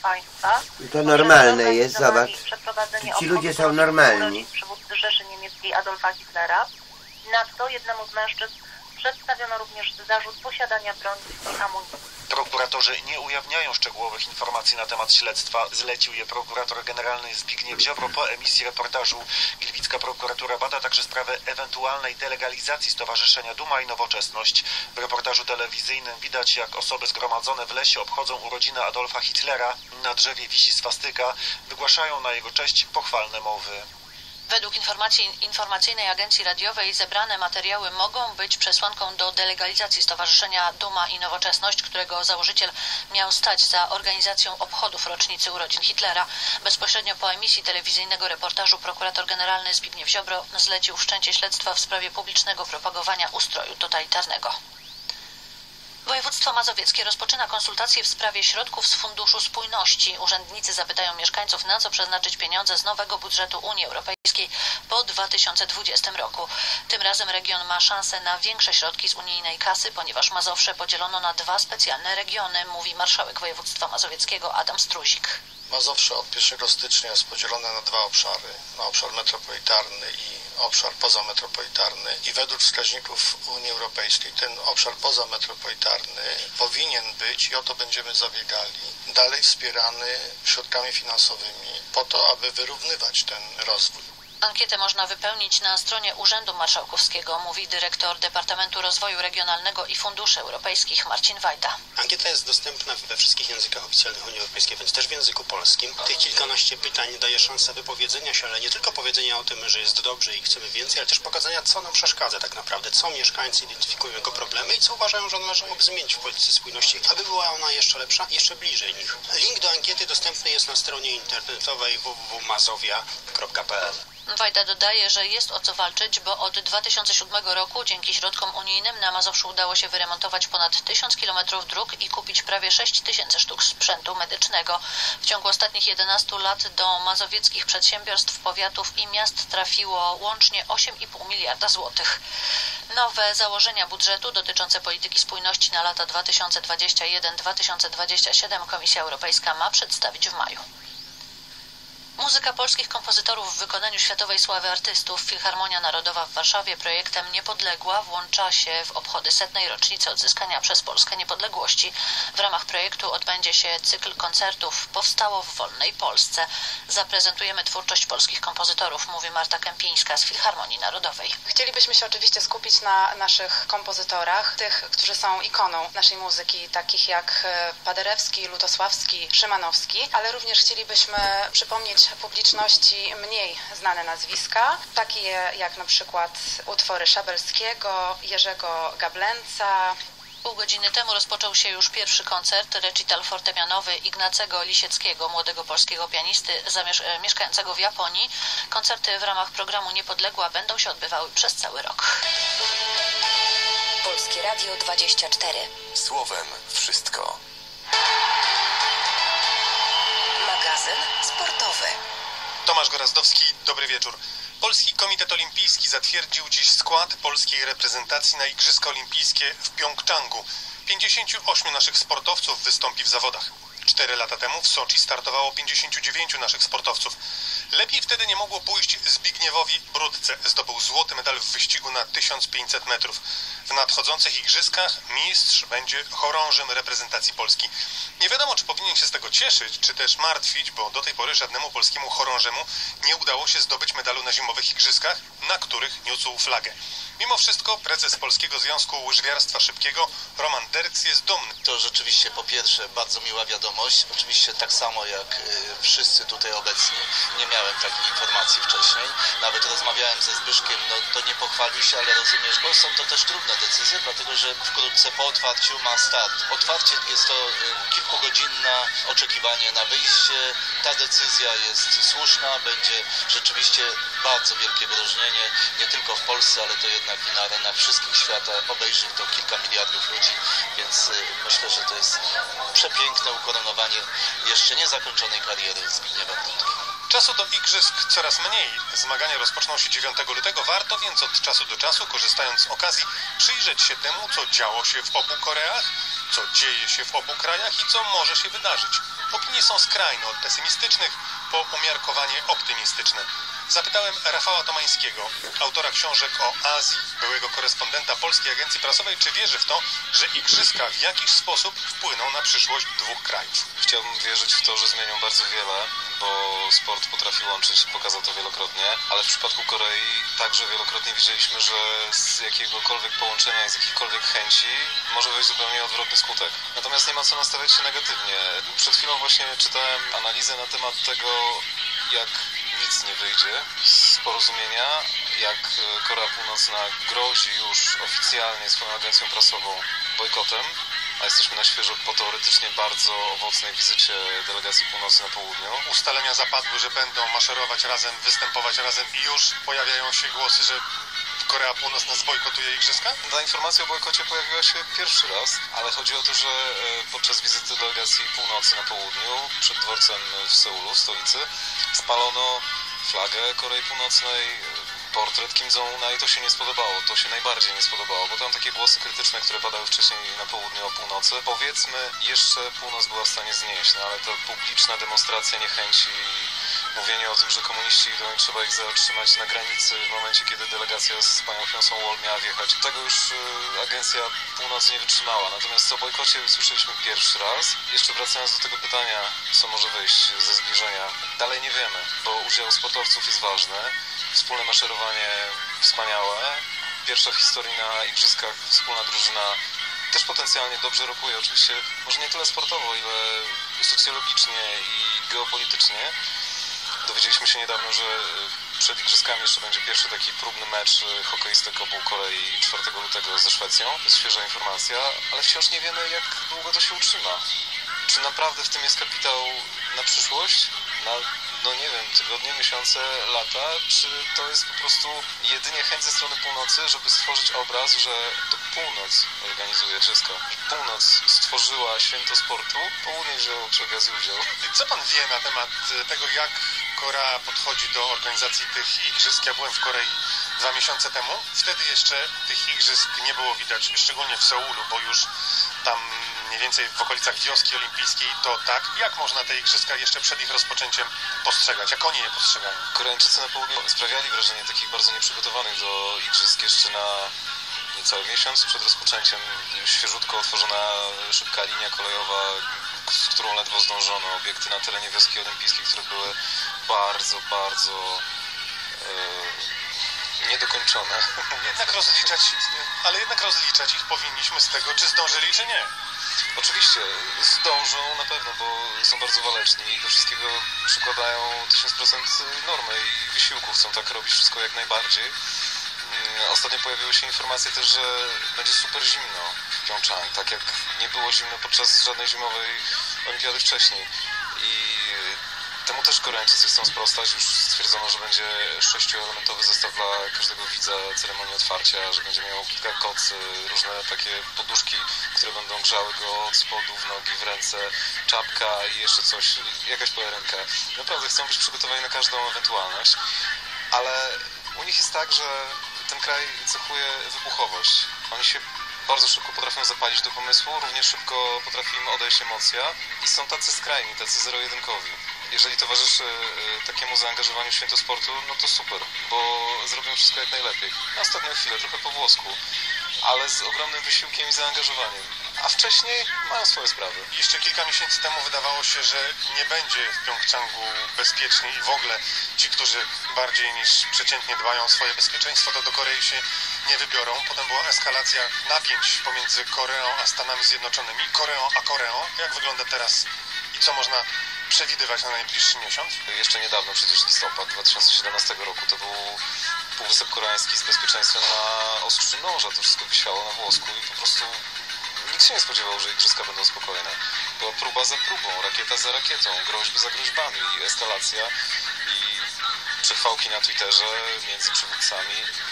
Państwa. To normalne jest, zobacz. Przeprowadzenie Ci ludzie są obchodów normalni. urodzin przywódcy Rzeszy Niemieckiej Adolfa Hitlera. Nadto jednemu z mężczyzn przedstawiono również zarzut posiadania broni i amunicji. Prokuratorzy nie ujawniają szczegółowych informacji na temat śledztwa. Zlecił je prokurator generalny Zbigniew Ziobro po emisji reportażu. Gliwicka prokuratura bada także sprawę ewentualnej delegalizacji Stowarzyszenia Duma i Nowoczesność. W reportażu telewizyjnym widać, jak osoby zgromadzone w lesie obchodzą urodziny Adolfa Hitlera. Na drzewie wisi swastyka. Wygłaszają na jego cześć pochwalne mowy. Według informacji informacyjnej agencji radiowej zebrane materiały mogą być przesłanką do delegalizacji Stowarzyszenia Duma i Nowoczesność, którego założyciel miał stać za organizacją obchodów rocznicy urodzin Hitlera. Bezpośrednio po emisji telewizyjnego reportażu prokurator generalny Zbigniew Ziobro zlecił wszczęcie śledztwa w sprawie publicznego propagowania ustroju totalitarnego. Województwo mazowieckie rozpoczyna konsultacje w sprawie środków z Funduszu Spójności. Urzędnicy zapytają mieszkańców, na co przeznaczyć pieniądze z nowego budżetu Unii Europejskiej po dwa tysiące dwudziestym roku. Tym razem region ma szansę na większe środki z unijnej kasy, ponieważ Mazowsze podzielono na dwa specjalne regiony, mówi marszałek województwa mazowieckiego Adam Struzik. Mazowsze od pierwszego stycznia jest podzielone na dwa obszary, na obszar metropolitarny i obszar pozametropolitarny i według wskaźników Unii Europejskiej ten obszar pozametropolitarny powinien być, i o to będziemy zabiegali, dalej wspierany środkami finansowymi po to, aby wyrównywać ten rozwój. Ankietę można wypełnić na stronie Urzędu Marszałkowskiego, mówi dyrektor Departamentu Rozwoju Regionalnego i Funduszy Europejskich Marcin Wajda. Ankieta jest dostępna we wszystkich językach oficjalnych Unii Europejskiej, więc też w języku polskim. Tych kilkanaście pytań daje szansę wypowiedzenia się, ale nie tylko powiedzenia o tym, że jest dobrze i chcemy więcej, ale też pokazania, co nam przeszkadza tak naprawdę, co mieszkańcy identyfikują jako problemy i co uważają, że należałoby zmienić w polityce spójności, aby była ona jeszcze lepsza, jeszcze bliżej nich. Link do ankiety dostępny jest na stronie internetowej w w w kropka mazowia kropka p l. Wajda dodaje, że jest o co walczyć, bo od dwa tysiące siódmego roku dzięki środkom unijnym na Mazowszu udało się wyremontować ponad tysiąc kilometrów dróg i kupić prawie sześć tysięcy sztuk sprzętu medycznego. W ciągu ostatnich jedenastu lat do mazowieckich przedsiębiorstw, powiatów i miast trafiło łącznie osiem i pół miliarda złotych. Nowe założenia budżetu dotyczące polityki spójności na lata dwa tysiące dwudziesty pierwszy do dwa tysiące dwudziestego siódmego Komisja Europejska ma przedstawić w maju. Muzyka polskich kompozytorów w wykonaniu światowej sławy artystów. Filharmonia Narodowa w Warszawie projektem Niepodległa włącza się w obchody setnej rocznicy odzyskania przez Polskę niepodległości. W ramach projektu odbędzie się cykl koncertów Powstało w wolnej Polsce. Zaprezentujemy twórczość polskich kompozytorów, mówi Marta Kępińska z Filharmonii Narodowej. Chcielibyśmy się oczywiście skupić na naszych kompozytorach, tych, którzy są ikoną naszej muzyki, takich jak Paderewski, Lutosławski, Szymanowski, ale również chcielibyśmy przypomnieć publiczności mniej znane nazwiska, takie jak na przykład utwory Szabelskiego, Jerzego Gablenca. Pół godziny temu rozpoczął się już pierwszy koncert, recital fortepianowy Ignacego Lisieckiego, młodego polskiego pianisty mieszkającego w Japonii. Koncerty w ramach programu Niepodległa będą się odbywały przez cały rok. Polskie Radio dwadzieścia cztery. Słowem wszystko. Magazyn sportowy. Tomasz Gorazdowski, dobry wieczór. Polski Komitet Olimpijski zatwierdził dziś skład polskiej reprezentacji na Igrzyska Olimpijskie w Pjongczangu. pięćdziesięciu ośmiu naszych sportowców wystąpi w zawodach. Cztery lata temu w Soczi startowało pięćdziesięciu dziewięciu naszych sportowców. Lepiej wtedy nie mogło pójść Zbigniewowi Brudce. Zdobył złoty medal w wyścigu na tysiąc pięćset metrów. W nadchodzących igrzyskach mistrz będzie chorążym reprezentacji Polski. Nie wiadomo, czy powinien się z tego cieszyć, czy też martwić, bo do tej pory żadnemu polskiemu chorążemu nie udało się zdobyć medalu na zimowych igrzyskach, na których niósł flagę. Mimo wszystko prezes Polskiego Związku Łyżwiarstwa Szybkiego Roman Derks jest dumny. To rzeczywiście po pierwsze bardzo miła wiadomość. Oczywiście tak samo jak y, wszyscy tutaj obecni nie miałem takiej informacji wcześniej. Nawet rozmawiałem ze Zbyszkiem, no to nie pochwalił się, ale rozumiesz, bo są to też trudne decyzje, dlatego że wkrótce po otwarciu ma start. Otwarcie jest to y, kilkugodzinne oczekiwanie na wyjście. Ta decyzja jest słuszna, będzie rzeczywiście bardzo wielkie wyróżnienie, nie tylko w Polsce, ale to jednak i na arenach wszystkich świata. Obejrzy to kilka miliardów ludzi, więc y, myślę, że to jest przepiękne ukoronowanie jeszcze niezakończonej kariery Zbigniewa Brudki. Czasu do igrzysk coraz mniej. Zmagania rozpoczną się dziewiątego lutego. Warto więc od czasu do czasu, korzystając z okazji, przyjrzeć się temu, co działo się w obu Koreach co dzieje się w obu krajach i co może się wydarzyć. Opinie są skrajne, od pesymistycznych po umiarkowanie optymistyczne. Zapytałem Rafała Tomańskiego, autora książek o Azji, byłego korespondenta Polskiej Agencji Prasowej, czy wierzy w to, że igrzyska w jakiś sposób wpłyną na przyszłość dwóch krajów. Chciałbym wierzyć w to, że zmienią bardzo wiele, bo sport potrafi łączyć, pokazał to wielokrotnie, ale w przypadku Korei także wielokrotnie widzieliśmy, że z jakiegokolwiek połączenia i z jakichkolwiek chęci może wejść zupełnie odwrotny skutek. Natomiast nie ma co nastawiać się negatywnie. Przed chwilą właśnie czytałem analizę na temat tego, jak nic nie wyjdzie z porozumienia, jak Korea Północna grozi już oficjalnie swoją agencją prasową bojkotem, a jesteśmy na świeżo po teoretycznie bardzo owocnej wizycie delegacji północy na południu. Ustalenia zapadły, że będą maszerować razem, występować razem i już pojawiają się głosy, że Korea Północna zbojkotuje igrzyska? Ta informacja o bojkocie pojawiła się pierwszy raz, ale chodzi o to, że podczas wizyty delegacji północy na południu przed dworcem w Seulu, w stolicy, spalono flagę Korei Północnej, portret Kim Jong-una i to się nie spodobało, to się najbardziej nie spodobało, bo tam takie głosy krytyczne, które padały wcześniej na południu o północy, powiedzmy jeszcze północ była w stanie znieść, no ale to publiczna demonstracja niechęci, mówienie o tym, że komuniści idą i trzeba ich zatrzymać na granicy w momencie, kiedy delegacja z panią Hyun-Soo Wol miała wjechać. Tego już y, agencja północy nie wytrzymała. Natomiast o bojkocie słyszeliśmy pierwszy raz. Jeszcze wracając do tego pytania, co może wyjść ze zbliżenia, dalej nie wiemy, bo udział sportowców jest ważny. Wspólne maszerowanie wspaniałe. Pierwsza w historii na igrzyskach wspólna drużyna też potencjalnie dobrze rokuje. Oczywiście może nie tyle sportowo, ile socjologicznie i geopolitycznie. Dowiedzieliśmy się niedawno, że przed igrzyskami jeszcze będzie pierwszy taki próbny mecz hokeistek obu Korei czwartego lutego ze Szwecją. To jest świeża informacja, ale wciąż nie wiemy, jak długo to się utrzyma. Czy naprawdę w tym jest kapitał na przyszłość? Na, no nie wiem, tygodnie, miesiące, lata? Czy to jest po prostu jedynie chęć ze strony północy, żeby stworzyć obraz, że to północ organizuje igrzyska? Północ stworzyła święto sportu, południe wzięło przy okazji udział. Co pan wie na temat tego, jak Korea podchodzi do organizacji tych igrzysk? Ja byłem w Korei dwa miesiące temu. Wtedy jeszcze tych igrzysk nie było widać, szczególnie w Seulu, bo już tam mniej więcej w okolicach wioski olimpijskiej to tak. Jak można te igrzyska jeszcze przed ich rozpoczęciem postrzegać? Jak oni je postrzegają? Koreańczycy na południu sprawiali wrażenie takich bardzo nieprzygotowanych do igrzysk jeszcze na niecały miesiąc przed rozpoczęciem. Świeżutko otworzona szybka linia kolejowa, z którą ledwo zdążono. Obiekty na terenie wioski olimpijskiej, które były bardzo, bardzo e, niedokończone. Jednak rozliczać, ale jednak rozliczać ich powinniśmy z tego, czy zdążyli, czy nie. Oczywiście zdążą na pewno, bo są bardzo waleczni i do wszystkiego przykładają tysiąc procent normy i wysiłku. Chcą tak robić wszystko jak najbardziej. Ostatnio pojawiły się informacje też, że będzie super zimno w Pjongczang, tak jak nie było zimno podczas żadnej zimowej olimpiady wcześniej. I temu też Koreańczycy chcą sprostać. Już stwierdzono, że będzie sześcioelementowy zestaw dla każdego widza ceremonii otwarcia, że będzie miał kilka kocy, różne takie poduszki, które będą grzały go od spodu w nogi, w ręce, czapka i jeszcze coś, jakaś pelerynka. Naprawdę chcą być przygotowani na każdą ewentualność, ale u nich jest tak, że ten kraj cechuje wybuchowość. Oni się bardzo szybko potrafią zapalić do pomysłu, również szybko potrafi im odejść emocja i są tacy skrajni, tacy zero-jedynkowi. Jeżeli towarzyszy takiemu zaangażowaniu w święto sportu, no to super, bo zrobią wszystko jak najlepiej. Na ostatnią chwilę, trochę po włosku, ale z ogromnym wysiłkiem i zaangażowaniem. A wcześniej mają swoje sprawy. Jeszcze kilka miesięcy temu wydawało się, że nie będzie w Pjongczangu bezpiecznie i w ogóle ci, którzy bardziej niż przeciętnie dbają o swoje bezpieczeństwo, to do Korei się nie wybiorą. Potem była eskalacja napięć pomiędzy Koreą a Stanami Zjednoczonymi, Koreą a Koreą. Jak wygląda teraz i co można przewidywać na najbliższy miesiąc? Jeszcze niedawno, przecież listopad dwa tysiące siedemnastego roku, to był Półwysep Koreański z bezpieczeństwem na ostrzu noża. To wszystko wisiało na włosku i po prostu nikt się nie spodziewał, że igrzyska będą spokojne. Była próba za próbą, rakieta za rakietą, groźby za groźbami, eskalacja i przechwałki na Twitterze między przywódcami.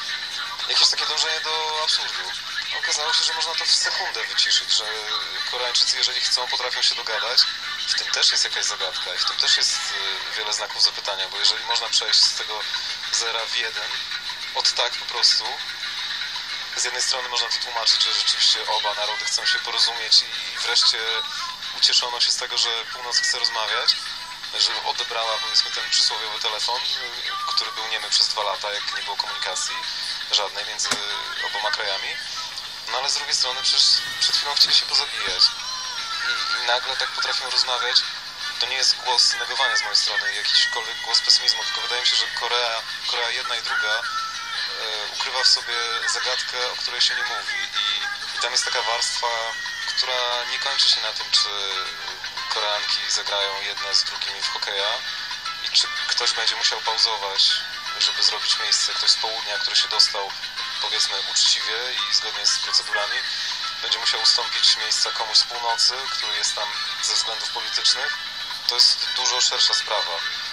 Jakieś takie dążenie do absurdu. Okazało się, że można to w sekundę wyciszyć, że Koreańczycy, jeżeli chcą, potrafią się dogadać. W tym też jest jakaś zagadka i w tym też jest wiele znaków zapytania, bo jeżeli można przejść z tego zera w jeden, od tak po prostu, z jednej strony można to tłumaczyć, że rzeczywiście oba narody chcą się porozumieć i wreszcie ucieszono się z tego, że północ chce rozmawiać, że odebrała, powiedzmy, ten przysłowiowy telefon, który był niemy przez dwa lata, jak nie było komunikacji żadnej między oboma krajami. No ale z drugiej strony przecież przed chwilą chcieli się pozabijać i, i nagle tak potrafią rozmawiać. To nie jest głos negowania z mojej strony, jakiśkolwiek głos pesymizmu, tylko wydaje mi się, że Korea, Korea jedna i druga e, ukrywa w sobie zagadkę, o której się nie mówi i, i tam jest taka warstwa, która nie kończy się na tym, czy Koreanki zagrają jedne z drugimi w hokeja i czy ktoś będzie musiał pauzować, żeby zrobić miejsce, ktoś z południa, który się dostał, powiedzmy, uczciwie i zgodnie z procedurami, będzie musiał ustąpić miejsca komuś z północy, który jest tam ze względów politycznych. To jest dużo szersza sprawa.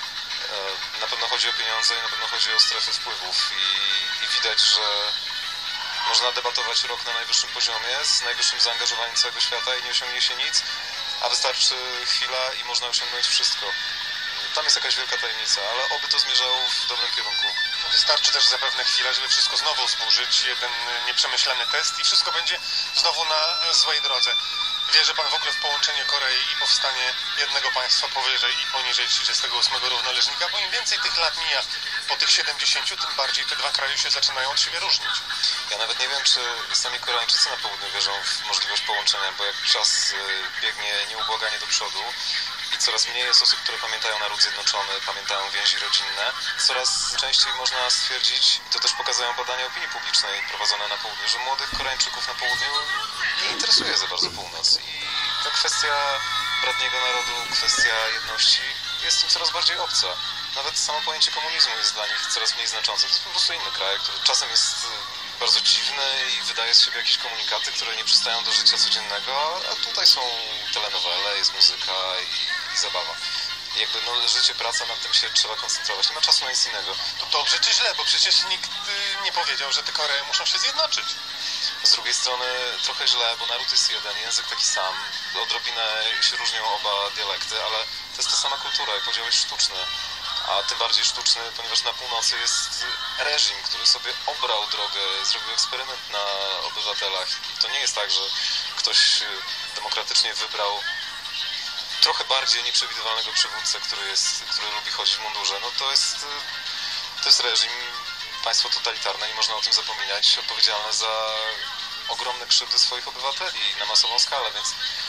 Na pewno chodzi o pieniądze i na pewno chodzi o strefy wpływów i, i widać, że można debatować rok na najwyższym poziomie, z najwyższym zaangażowaniem całego świata i nie osiągnie się nic, a wystarczy chwila i można osiągnąć wszystko. Tam jest jakaś wielka tajemnica, ale oby to zmierzało w dobrym kierunku. Wystarczy też zapewne chwila, żeby wszystko znowu zburzyć, jeden nieprzemyślany test i wszystko będzie znowu na złej drodze. Wierzy pan w ogóle w połączenie Korei i powstanie jednego państwa powyżej i poniżej trzydziestego ósmego równoleżnika? Bo im więcej tych lat mija po tych siedemdziesięciu, tym bardziej te dwa kraje się zaczynają od siebie różnić. Ja nawet nie wiem, czy sami Koreańczycy na południu wierzą w możliwość połączenia, bo jak czas biegnie nieubłaganie do przodu i coraz mniej jest osób, które pamiętają naród zjednoczony, pamiętają więzi rodzinne, coraz częściej można stwierdzić, to też pokazują badania opinii publicznej prowadzone na południu, że młodych Koreańczyków na południu nie interesuje za bardzo północ. I ta kwestia bratniego narodu, kwestia jedności jest im coraz bardziej obca. Nawet samo pojęcie komunizmu jest dla nich coraz mniej znaczące. To jest po prostu inny kraj, który czasem jest bardzo dziwny i wydaje z siebie jakieś komunikaty, które nie przystają do życia codziennego, a tutaj są telenowele, jest muzyka i, i zabawa. I jakby no, życie, praca, nad tym się trzeba koncentrować. Nie ma czasu na nic innego. To dobrze czy źle, bo przecież nikt nie powiedział, że te Koree muszą się zjednoczyć. Z drugiej strony trochę źle, bo naród jest jeden, język taki sam, odrobinę się różnią oba dialekty, ale to jest ta sama kultura i podział jest sztuczny. A tym bardziej sztuczny, ponieważ na północy jest reżim, który sobie obrał drogę, zrobił eksperyment na obywatelach. I to nie jest tak, że ktoś demokratycznie wybrał trochę bardziej nieprzewidywalnego przywódcę, który, jest, który lubi chodzić w mundurze. No to jest, to jest reżim, państwo totalitarne, nie można o tym zapominać, odpowiedzialne za ogromne krzywdy swoich obywateli na masową skalę, więc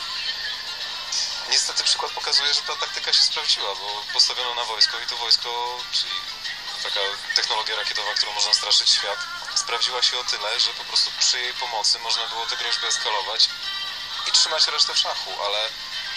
niestety przykład pokazuje, że ta taktyka się sprawdziła, bo postawiono na wojsko i to wojsko, czyli taka technologia rakietowa, którą można straszyć świat, sprawdziła się o tyle, że po prostu przy jej pomocy można było te groźby eskalować i trzymać resztę w szachu, ale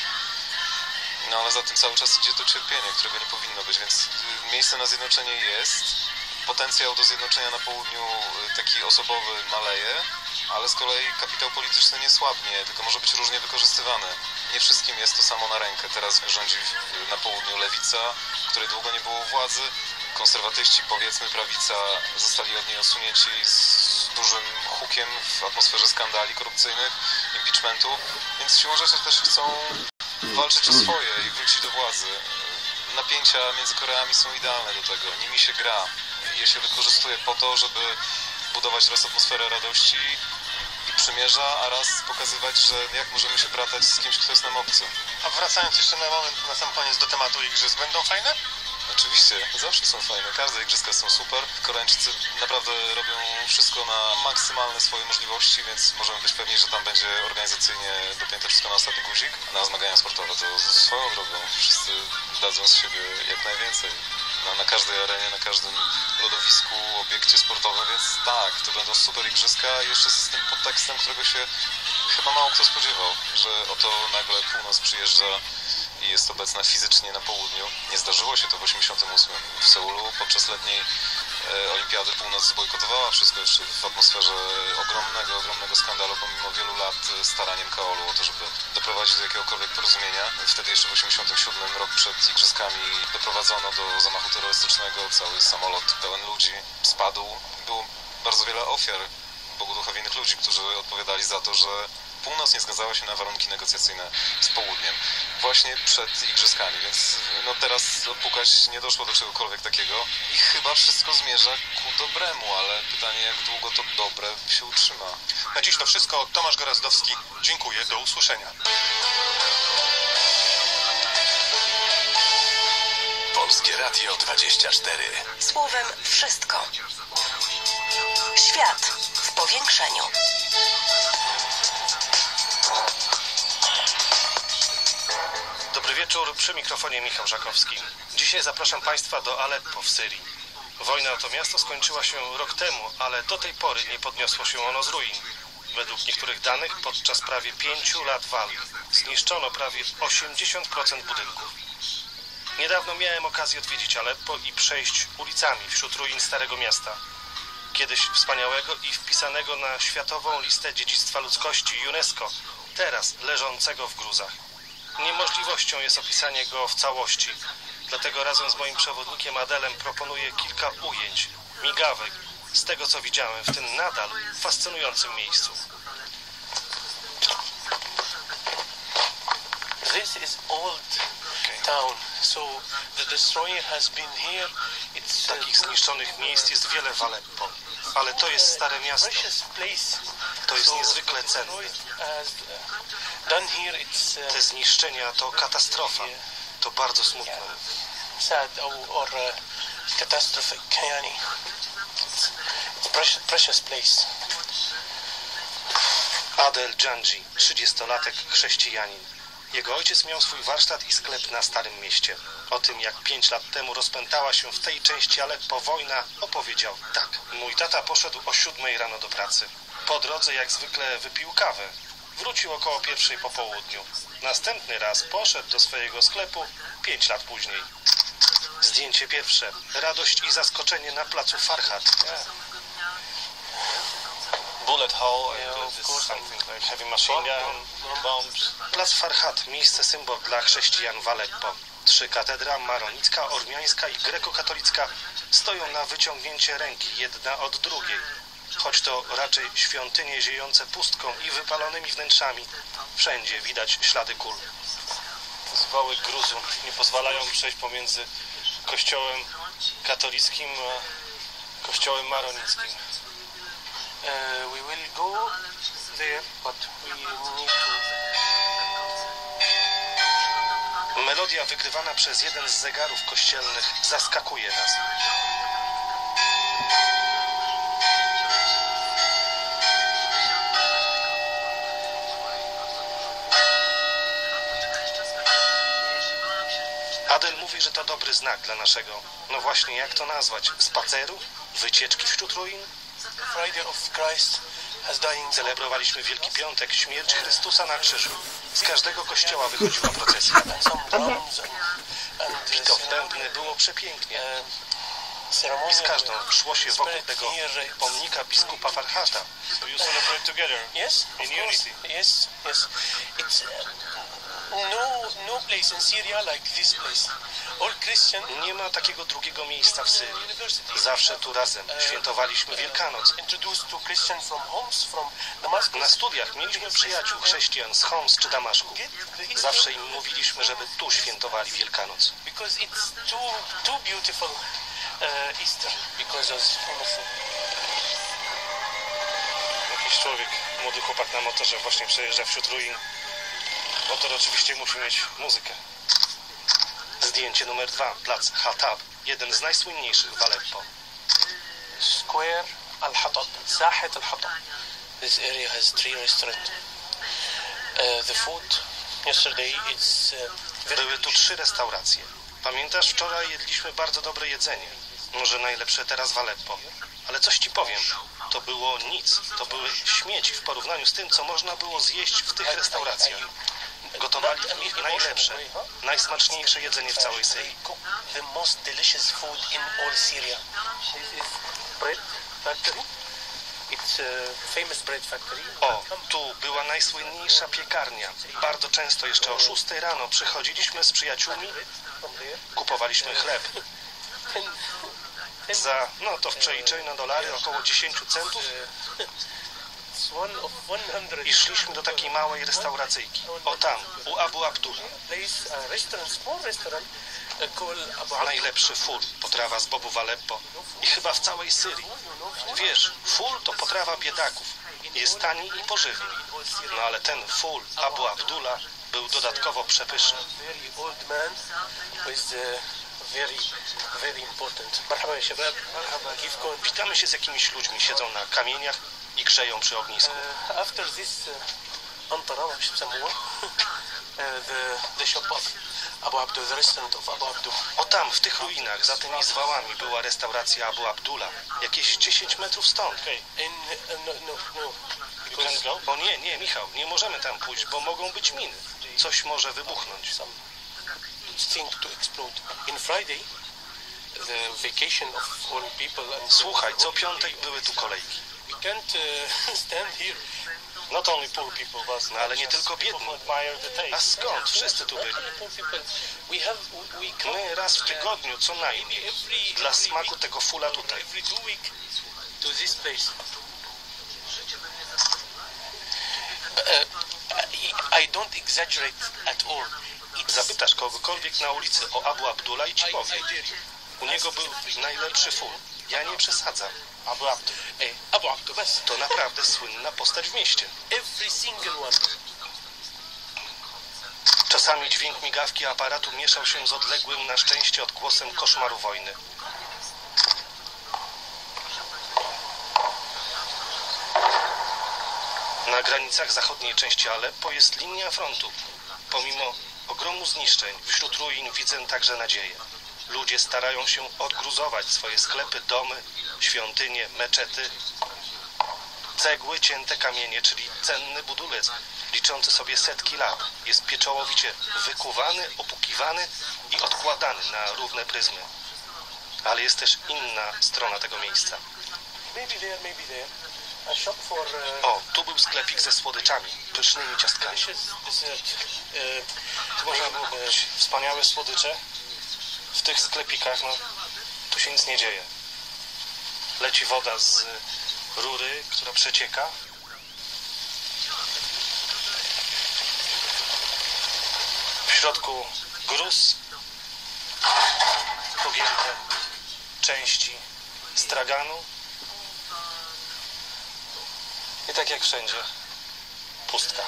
no ale za tym cały czas idzie to cierpienie, którego nie powinno być, więc miejsce na zjednoczenie jest, potencjał do zjednoczenia na południu taki osobowy maleje, ale z kolei kapitał polityczny nie słabnie, tylko może być różnie wykorzystywany. Nie wszystkim jest to samo na rękę. Teraz rządzi na południu lewica, której długo nie było władzy. Konserwatyści, powiedzmy prawica, zostali od niej odsunięci z dużym hukiem w atmosferze skandali korupcyjnych, impeachmentu, więc siłą rzeczy też chcą walczyć o swoje i wrócić do władzy. Napięcia między Koreami są idealne do tego. Nimi się gra i je się wykorzystuje po to, żeby budować raz atmosferę radości i przymierza, a raz pokazywać, że jak możemy się bratać z kimś, kto jest nam obcy. A wracając jeszcze na moment, na sam koniec do tematu igrzysk, będą fajne? Oczywiście, zawsze są fajne. Każde igrzyska są super. Koreańczycy naprawdę robią wszystko na maksymalne swoje możliwości, więc możemy być pewni, że tam będzie organizacyjnie dopięte wszystko na ostatni guzik. Na zmagania sportowe to swoją drogą. Wszyscy dadzą z siebie jak najwięcej. Na, na każdej arenie, na każdym lodowisku, obiekcie sportowym, więc tak, to będą super igrzyska i jeszcze z tym podtekstem, którego się chyba mało kto spodziewał, że oto nagle północ przyjeżdża i jest obecna fizycznie na południu. Nie zdarzyło się to w osiemdziesiątym ósmym w Seulu. Podczas letniej e, olimpiady północ zbojkotowała wszystko jeszcze w atmosferze ogromnego, ogromnego skandalu, pomimo wielu lat staraniem Kaolu o to, żeby doprowadzić do jakiegokolwiek porozumienia. Wtedy jeszcze w osiemdziesiątym siódmym, rok przed igrzyskami, doprowadzono do zamachu terrorystycznego. Cały samolot pełen ludzi spadł. Było bardzo wiele ofiar, bogoduchownych ludzi, którzy odpowiadali za to, że północ nie zgadzała się na warunki negocjacyjne z południem właśnie przed igrzyskami, więc no teraz opukać nie doszło do czegokolwiek takiego i chyba wszystko zmierza ku dobremu, ale pytanie, jak długo to dobre się utrzyma. Na dziś to wszystko. Tomasz Gorazdowski, dziękuję, do usłyszenia. Polskie Radio dwadzieścia cztery. Słowem wszystko. Świat w powiększeniu. Dobry wieczór, przy mikrofonie Michał Żakowski. Dzisiaj zapraszam Państwa do Aleppo w Syrii. Wojna o to miasto skończyła się rok temu, ale do tej pory nie podniosło się ono z ruin. Według niektórych danych podczas prawie pięciu lat walk zniszczono prawie osiemdziesiąt procent budynków. Niedawno miałem okazję odwiedzić Aleppo i przejść ulicami wśród ruin Starego Miasta. Kiedyś wspaniałego i wpisanego na światową listę dziedzictwa ludzkości UNESCO, teraz leżącego w gruzach. Niemożliwością jest opisanie go w całości, dlatego razem z moim przewodnikiem Adelem proponuję kilka ujęć, migawek z tego, co widziałem w tym nadal fascynującym miejscu. This is old town, so the destroyer has been here. It's Takich zniszczonych miejsc jest wiele w Aleppo, ale to jest Stare Miasto. To jest niezwykle cenne. Te zniszczenia to katastrofa. To bardzo smutne. Sad or catastrophic, yani. It's precious, precious place. Adel Dżandzi, trzydziestolatek chrześcijanin. Jego ojciec miał swój warsztat i sklep na Starym Mieście. O tym, jak pięć lat temu rozpętała się w tej części Aleppo wojna, opowiedział tak. Mój tata poszedł o siódmej rano do pracy. Po drodze jak zwykle wypił kawę. Wrócił około pierwszej po południu. Następny raz poszedł do swojego sklepu pięć lat później. Zdjęcie pierwsze. Radość i zaskoczenie na placu Farhat. Bullet hole, yeah, of course, something like heavy machine gun, bombs. Plac Farhat, miejsce symbol dla chrześcijan w Aleppo. Trzy katedra, maronicka, ormiańska i grekokatolicka, stoją na wyciągnięcie ręki, jedna od drugiej. Choć to raczej świątynie ziejące pustką i wypalonymi wnętrzami, wszędzie widać ślady kul. Zwały gruzu nie pozwalają przejść pomiędzy kościołem katolickim a kościołem maronickim. Uh, we will go there, but we need to... Melodia wygrywana przez jeden z zegarów kościelnych zaskakuje nas. Adel mówi, że to dobry znak dla naszego, no właśnie, jak to nazwać, spaceru? Wycieczki wśród ruin? Friday of Christ has dying. Celebrowaliśmy Wielki Piątek, śmierć Chrystusa na krzyżu. Z każdego kościoła wychodziła procesja. Bito w bębny, było przepięknie. I z każdą szło się wokół tego pomnika biskupa Farhata. So you celebrate together? Yes, in unity. Yes, yes. It's no no place in Syria like this place. All Christian. Nie ma takiego drugiego miejsca w Syrii. Zawsze tu razem świętowaliśmy Wielkanoc. Na studiach mieliśmy przyjaciół chrześcijan z Homs czy Damaszku. Zawsze im mówiliśmy, żeby tu świętowali Wielkanoc. Because it's too too beautiful uh, Easter because of Jakiś człowiek, młody chłopak na motorze właśnie przejeżdża wśród ruin. Motor oczywiście musi mieć muzykę. Zdjęcie numer dwa. Plac Hatab. Jeden z najsłynniejszych w Aleppo. Square Al-Hatab. Sahet Al-Hatab. This area has three restaurants. Uh, the food yesterday is uh, Były tu trzy restauracje. Pamiętasz, wczoraj jedliśmy bardzo dobre jedzenie. Może najlepsze teraz w Aleppo. Ale coś ci powiem. To było nic. To były śmieci w porównaniu z tym, co można było zjeść w tych restauracjach. Gotowali w nich najlepsze, najsmaczniejsze jedzenie w całej Syrii. The most delicious food in all Syria. This is bread factory. It's a famous bread factory. O, tu była najsłynniejsza piekarnia. Bardzo często jeszcze o szóstej rano przychodziliśmy z przyjaciółmi, kupowaliśmy chleb. Za, no to w przeliczeniu na dolary około dziesięć centów. I szliśmy do takiej małej restauracyjki. O tam, u Abu Abdullah. Najlepszy ful, potrawa z bobów Aleppo i chyba w całej Syrii. Wiesz, ful to potrawa biedaków. Jest tani i pożywny. No ale ten ful Abu Abdullah był dodatkowo przepyszny. Witamy się z jakimiś ludźmi, siedzą na kamieniach i grzeją przy ognisku. O tam, w tych ruinach, za tymi zwałami była restauracja Abu Abdullah. Jakieś dziesięć metrów stąd. O nie, nie, Michał, nie możemy tam pójść, bo mogą być miny. Coś może wybuchnąć. Słuchaj, co piątek były tu kolejki. No ale nie tylko biedni. A skąd? Wszyscy tu byli. My raz w tygodniu co najmniej. Dla smaku tego fula tutaj. I don't exaggerate at all. Zapytasz kogokolwiek na ulicy o Abu Abdullah i ci powie. U niego był najlepszy ful. Ja nie przesadzam. Abu Abdullah. Abu Abdullah. To naprawdę słynna postać w mieście. Every single one. Czasami dźwięk migawki aparatu mieszał się z odległym na szczęście odgłosem koszmaru wojny. Na granicach zachodniej części Aleppo jest linia frontu. Pomimo ogromu zniszczeń, wśród ruin widzę także nadzieję. Ludzie starają się odgruzować swoje sklepy, domy, świątynie, meczety. Cegły, cięte kamienie, czyli cenny budulec, liczący sobie setki lat, jest pieczołowicie wykuwany, opukiwany i odkładany na równe pryzmy. Ale jest też inna strona tego miejsca. O, tu był sklepik ze słodyczami, pysznymi ciastkami. Tu można było kupić wspaniałe słodycze. W tych sklepikach, no, tu się nic nie dzieje. Leci woda z rury, która przecieka. W środku gruz, pogięte części straganu. I tak jak wszędzie, pustka.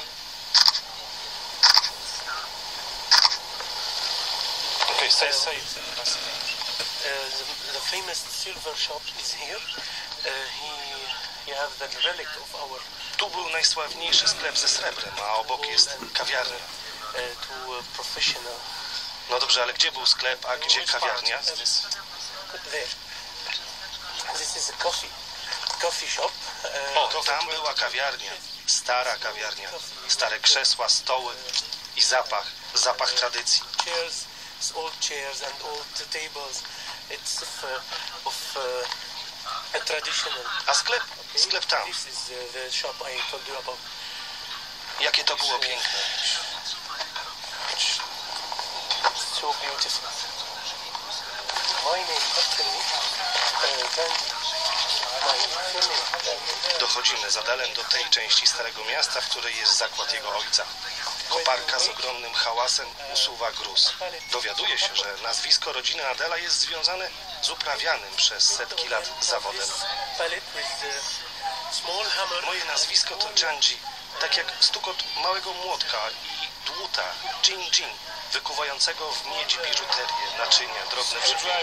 Okay, say, say. Uh, the, the famous silver shop is here. Uh, he, you have the relic of our. Tu był najsławniejszy sklep ze srebrem, a obok jest kawiarnia. Uh, to uh, professional. No dobrze, ale gdzie był sklep, a gdzie kawiarnia? There. This is a coffee, coffee shop. Uh, o, tam była kawiarnia. Stara kawiarnia. Stare krzesła, stoły i zapach. Zapach tradycji. Chairs, old chairs and old tables. It's of, uh, of uh, a traditional. A sklep? Sklep tam. This is uh, the shop I told you about. Jakie to było piękne. So beautiful. My name actually, uh, Gandhi. My family. Dochodzimy za Adelem do tej części Starego Miasta, w której jest zakład jego ojca. Koparka z ogromnym hałasem usuwa gruz. Dowiaduje się, że nazwisko rodziny Adela jest związane z uprawianym przez setki lat zawodem. Moje nazwisko to Janji, tak jak stukot małego młotka i dłuta, dżin dżin, wykuwającego w miedzi biżuterię, naczynia, drobne przedmioty.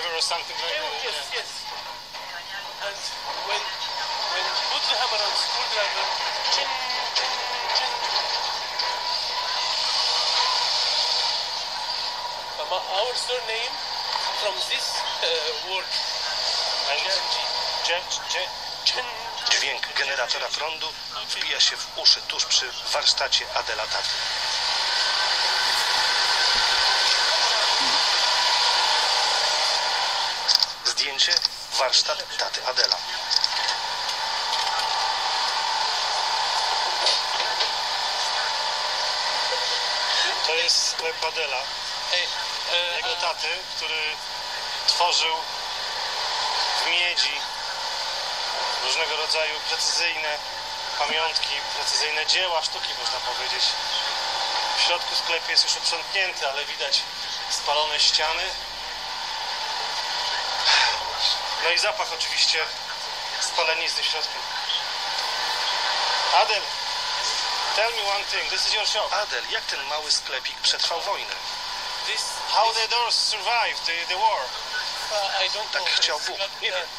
Our surname from this uh, word. Dźwięk generatora prądu wbija się w uszy tuż przy warsztacie Adela taty. Zdjęcie warsztat taty Adela. To jest sklep Adela. Jego taty, który tworzył w miedzi różnego rodzaju precyzyjne pamiątki, precyzyjne dzieła sztuki, można powiedzieć. W środku sklep jest już uprzątnięty, ale widać spalone ściany. No i zapach oczywiście spalenizny w środku. Adel, tell me one thing, this is your shop. Adel, jak ten mały sklepik przetrwał wojnę? This, How the doors survived the, the war? Uh, I don't Tak know. chciał It's Bóg. not, Nie uh, wiem.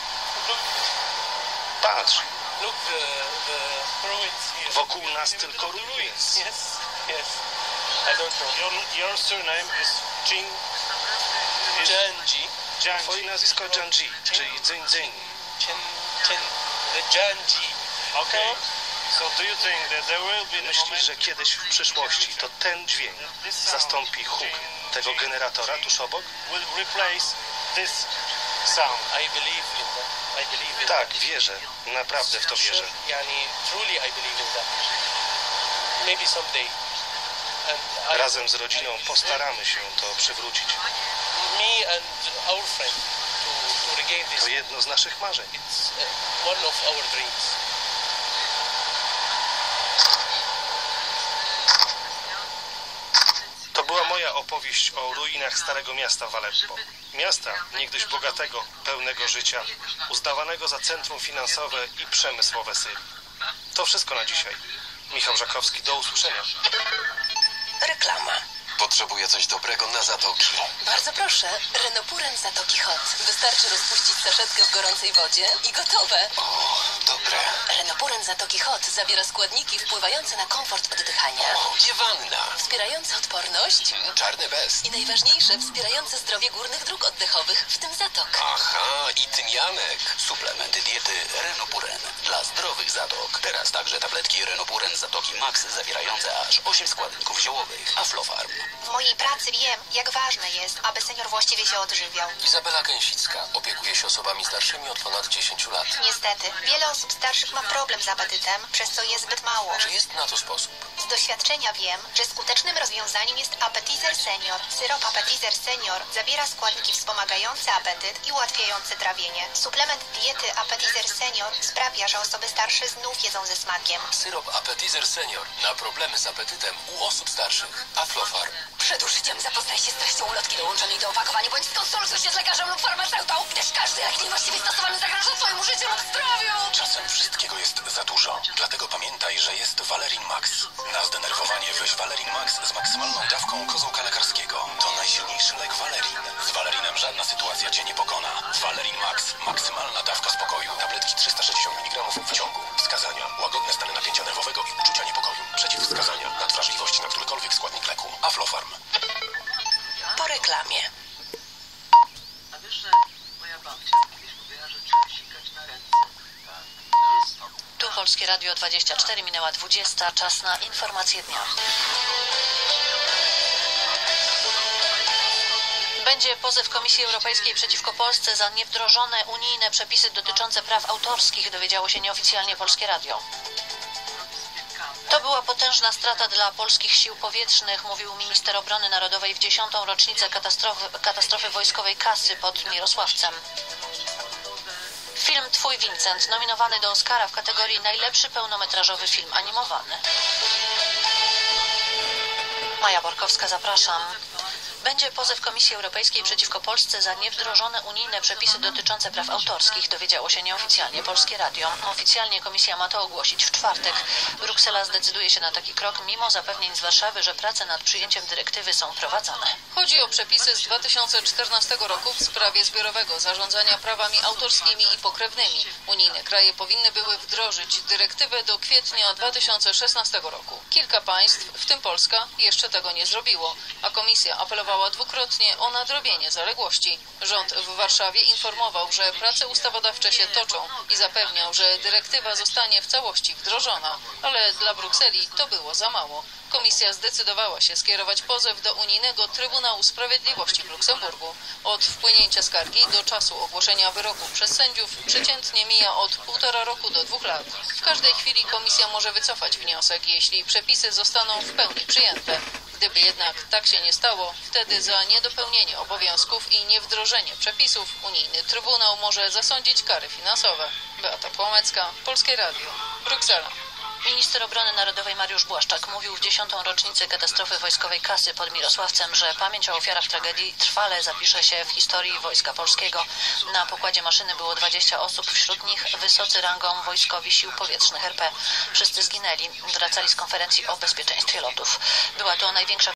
Patrz, Look, the, the ruins here. wokół nas tylko ruiny. Yes, yes. I don't know. Your, your surname is Jing... Janji. Janji. Twoje nazwisko Janji, czyli Dzyń Dzyń. Chen, Chen, the Janji. Okay. So do you think that there will be the Myślisz, moment... że kiedyś w przyszłości to ten dźwięk zastąpi huk tego generatora tuż obok? will replace this sound? I believe in that. I believe in Tak, that. wierzę. Naprawdę w to wierzę. Yani, truly I believe in that. Maybe someday. And I, Razem z rodziną postaramy się to przywrócić. me and our friend to, to regain this. To jedno z naszych marzeń. It's uh, one of our dreams. To była moja opowieść o ruinach Starego Miasta w Aleppo. Miasta niegdyś bogatego, pełnego życia, uznawanego za centrum finansowe i przemysłowe Syrii. To wszystko na dzisiaj. Michał Żakowski, do usłyszenia. Reklama. Potrzebuję coś dobrego na zatoki. Bardzo proszę, Renopuren Zatoki Hot. Wystarczy rozpuścić saszetkę w gorącej wodzie i gotowe. O, dobre. Renopuren Zatoki Hot zawiera składniki wpływające na komfort oddychania. O, dziewanna. Wspierające odporność. Czarny bez. I najważniejsze, wspierające zdrowie górnych dróg oddechowych, w tym zatok. Aha, i tymianek. Suplementy diety Renopuren dla zdrowych zatok. Teraz także tabletki Renopuren Zatoki Max zawierające aż osiem składników ziołowych. Aflofarm. W mojej pracy wiem, jak ważne jest, aby senior właściwie się odżywiał. Izabela Gęsicka opiekuje się osobami starszymi od ponad dziesięciu lat. Niestety, wiele osób starszych ma problem z apetytem, przez co je zbyt mało. Czy jest na to sposób? Z doświadczenia wiem, że skutecznym rozwiązaniem jest Appetizer Senior. Syrop Appetizer Senior zawiera składniki wspomagające apetyt i ułatwiające trawienie. Suplement diety Appetizer Senior sprawia, że osoby starsze znów jedzą ze smakiem. Syrop Appetizer Senior na problemy z apetytem u osób starszych. Aflofarm. Przed użyciem zapoznaj się z treścią ulotki dołączonej do opakowania, bądź skonsultuj się z lekarzem lub farmaceutą, gdyż każdy lek niewłaściwie stosowany zagraża twojemu życiu lub zdrowiu. Czasem wszystkiego jest za dużo. Dlatego pamiętaj, że jest Valerin Max. Na zdenerwowanie weź Valerin Max z maksymalną dawką kozłka lekarskiego. To najsilniejszy lek Valerin. Z Valerinem żadna sytuacja cię nie pokona. Valerin Max. Maksymalna dawka spokoju. Tabletki trzysta sześćdziesiąt miligramów w ciągu. Wskazania. Łagodne stany napięcia nerwowego i uczucia niepokoju. Przeciwwskazania. Nadwrażliwość na którykolwiek składnik leku. Aflofarm. Po reklamie. A wiesz, że moja babcia kiedyś mówiła, że trzeba sikać na ręce. Tu Polskie Radio dwadzieścia cztery, minęła dwudziesta, czas na informacje dnia. Będzie pozew Komisji Europejskiej przeciwko Polsce za niewdrożone unijne przepisy dotyczące praw autorskich, dowiedziało się nieoficjalnie Polskie Radio. To była potężna strata dla polskich sił powietrznych, mówił minister obrony narodowej w dziesiątą rocznicę katastrofy, katastrofy wojskowej Kasy pod Mirosławcem. Film Twój Vincent, nominowany do Oscara w kategorii najlepszy pełnometrażowy film animowany. Maja Borkowska, zapraszam. Będzie pozew Komisji Europejskiej przeciwko Polsce za niewdrożone unijne przepisy dotyczące praw autorskich, dowiedziało się nieoficjalnie Polskie Radio. Oficjalnie Komisja ma to ogłosić w czwartek. Bruksela zdecyduje się na taki krok, mimo zapewnień z Warszawy, że prace nad przyjęciem dyrektywy są prowadzone. Chodzi o przepisy z dwa tysiące czternastego roku w sprawie zbiorowego zarządzania prawami autorskimi i pokrewnymi. Unijne kraje powinny były wdrożyć dyrektywę do kwietnia dwa tysiące szesnastego roku. Kilka państw, w tym Polska, jeszcze tego nie zrobiło, a Komisja apelowała dwukrotnie o nadrobienie zaległości. Rząd w Warszawie informował, że prace ustawodawcze się toczą i zapewniał, że dyrektywa zostanie w całości wdrożona, ale dla Brukseli to było za mało. Komisja zdecydowała się skierować pozew do Unijnego Trybunału Sprawiedliwości w Luksemburgu. Od wpłynięcia skargi do czasu ogłoszenia wyroku przez sędziów przeciętnie mija od półtora roku do dwóch lat. W każdej chwili Komisja może wycofać wniosek, jeśli przepisy zostaną w pełni przyjęte. Gdyby jednak jednak tak się nie stało, wtedy za niedopełnienie obowiązków i niewdrożenie przepisów unijny Trybunał może zasądzić kary finansowe. Beata Płomecka, Polskie Radio, Bruksela. Minister Obrony Narodowej Mariusz Błaszczak mówił w dziesiątą rocznicę katastrofy wojskowej Kasy pod Mirosławcem, że pamięć o ofiarach tragedii trwale zapisze się w historii Wojska Polskiego. Na pokładzie maszyny było dwadzieścia osób, wśród nich wysocy rangą wojskowi Sił Powietrznych R P. Wszyscy zginęli, wracali z konferencji o bezpieczeństwie lotów. Była to największa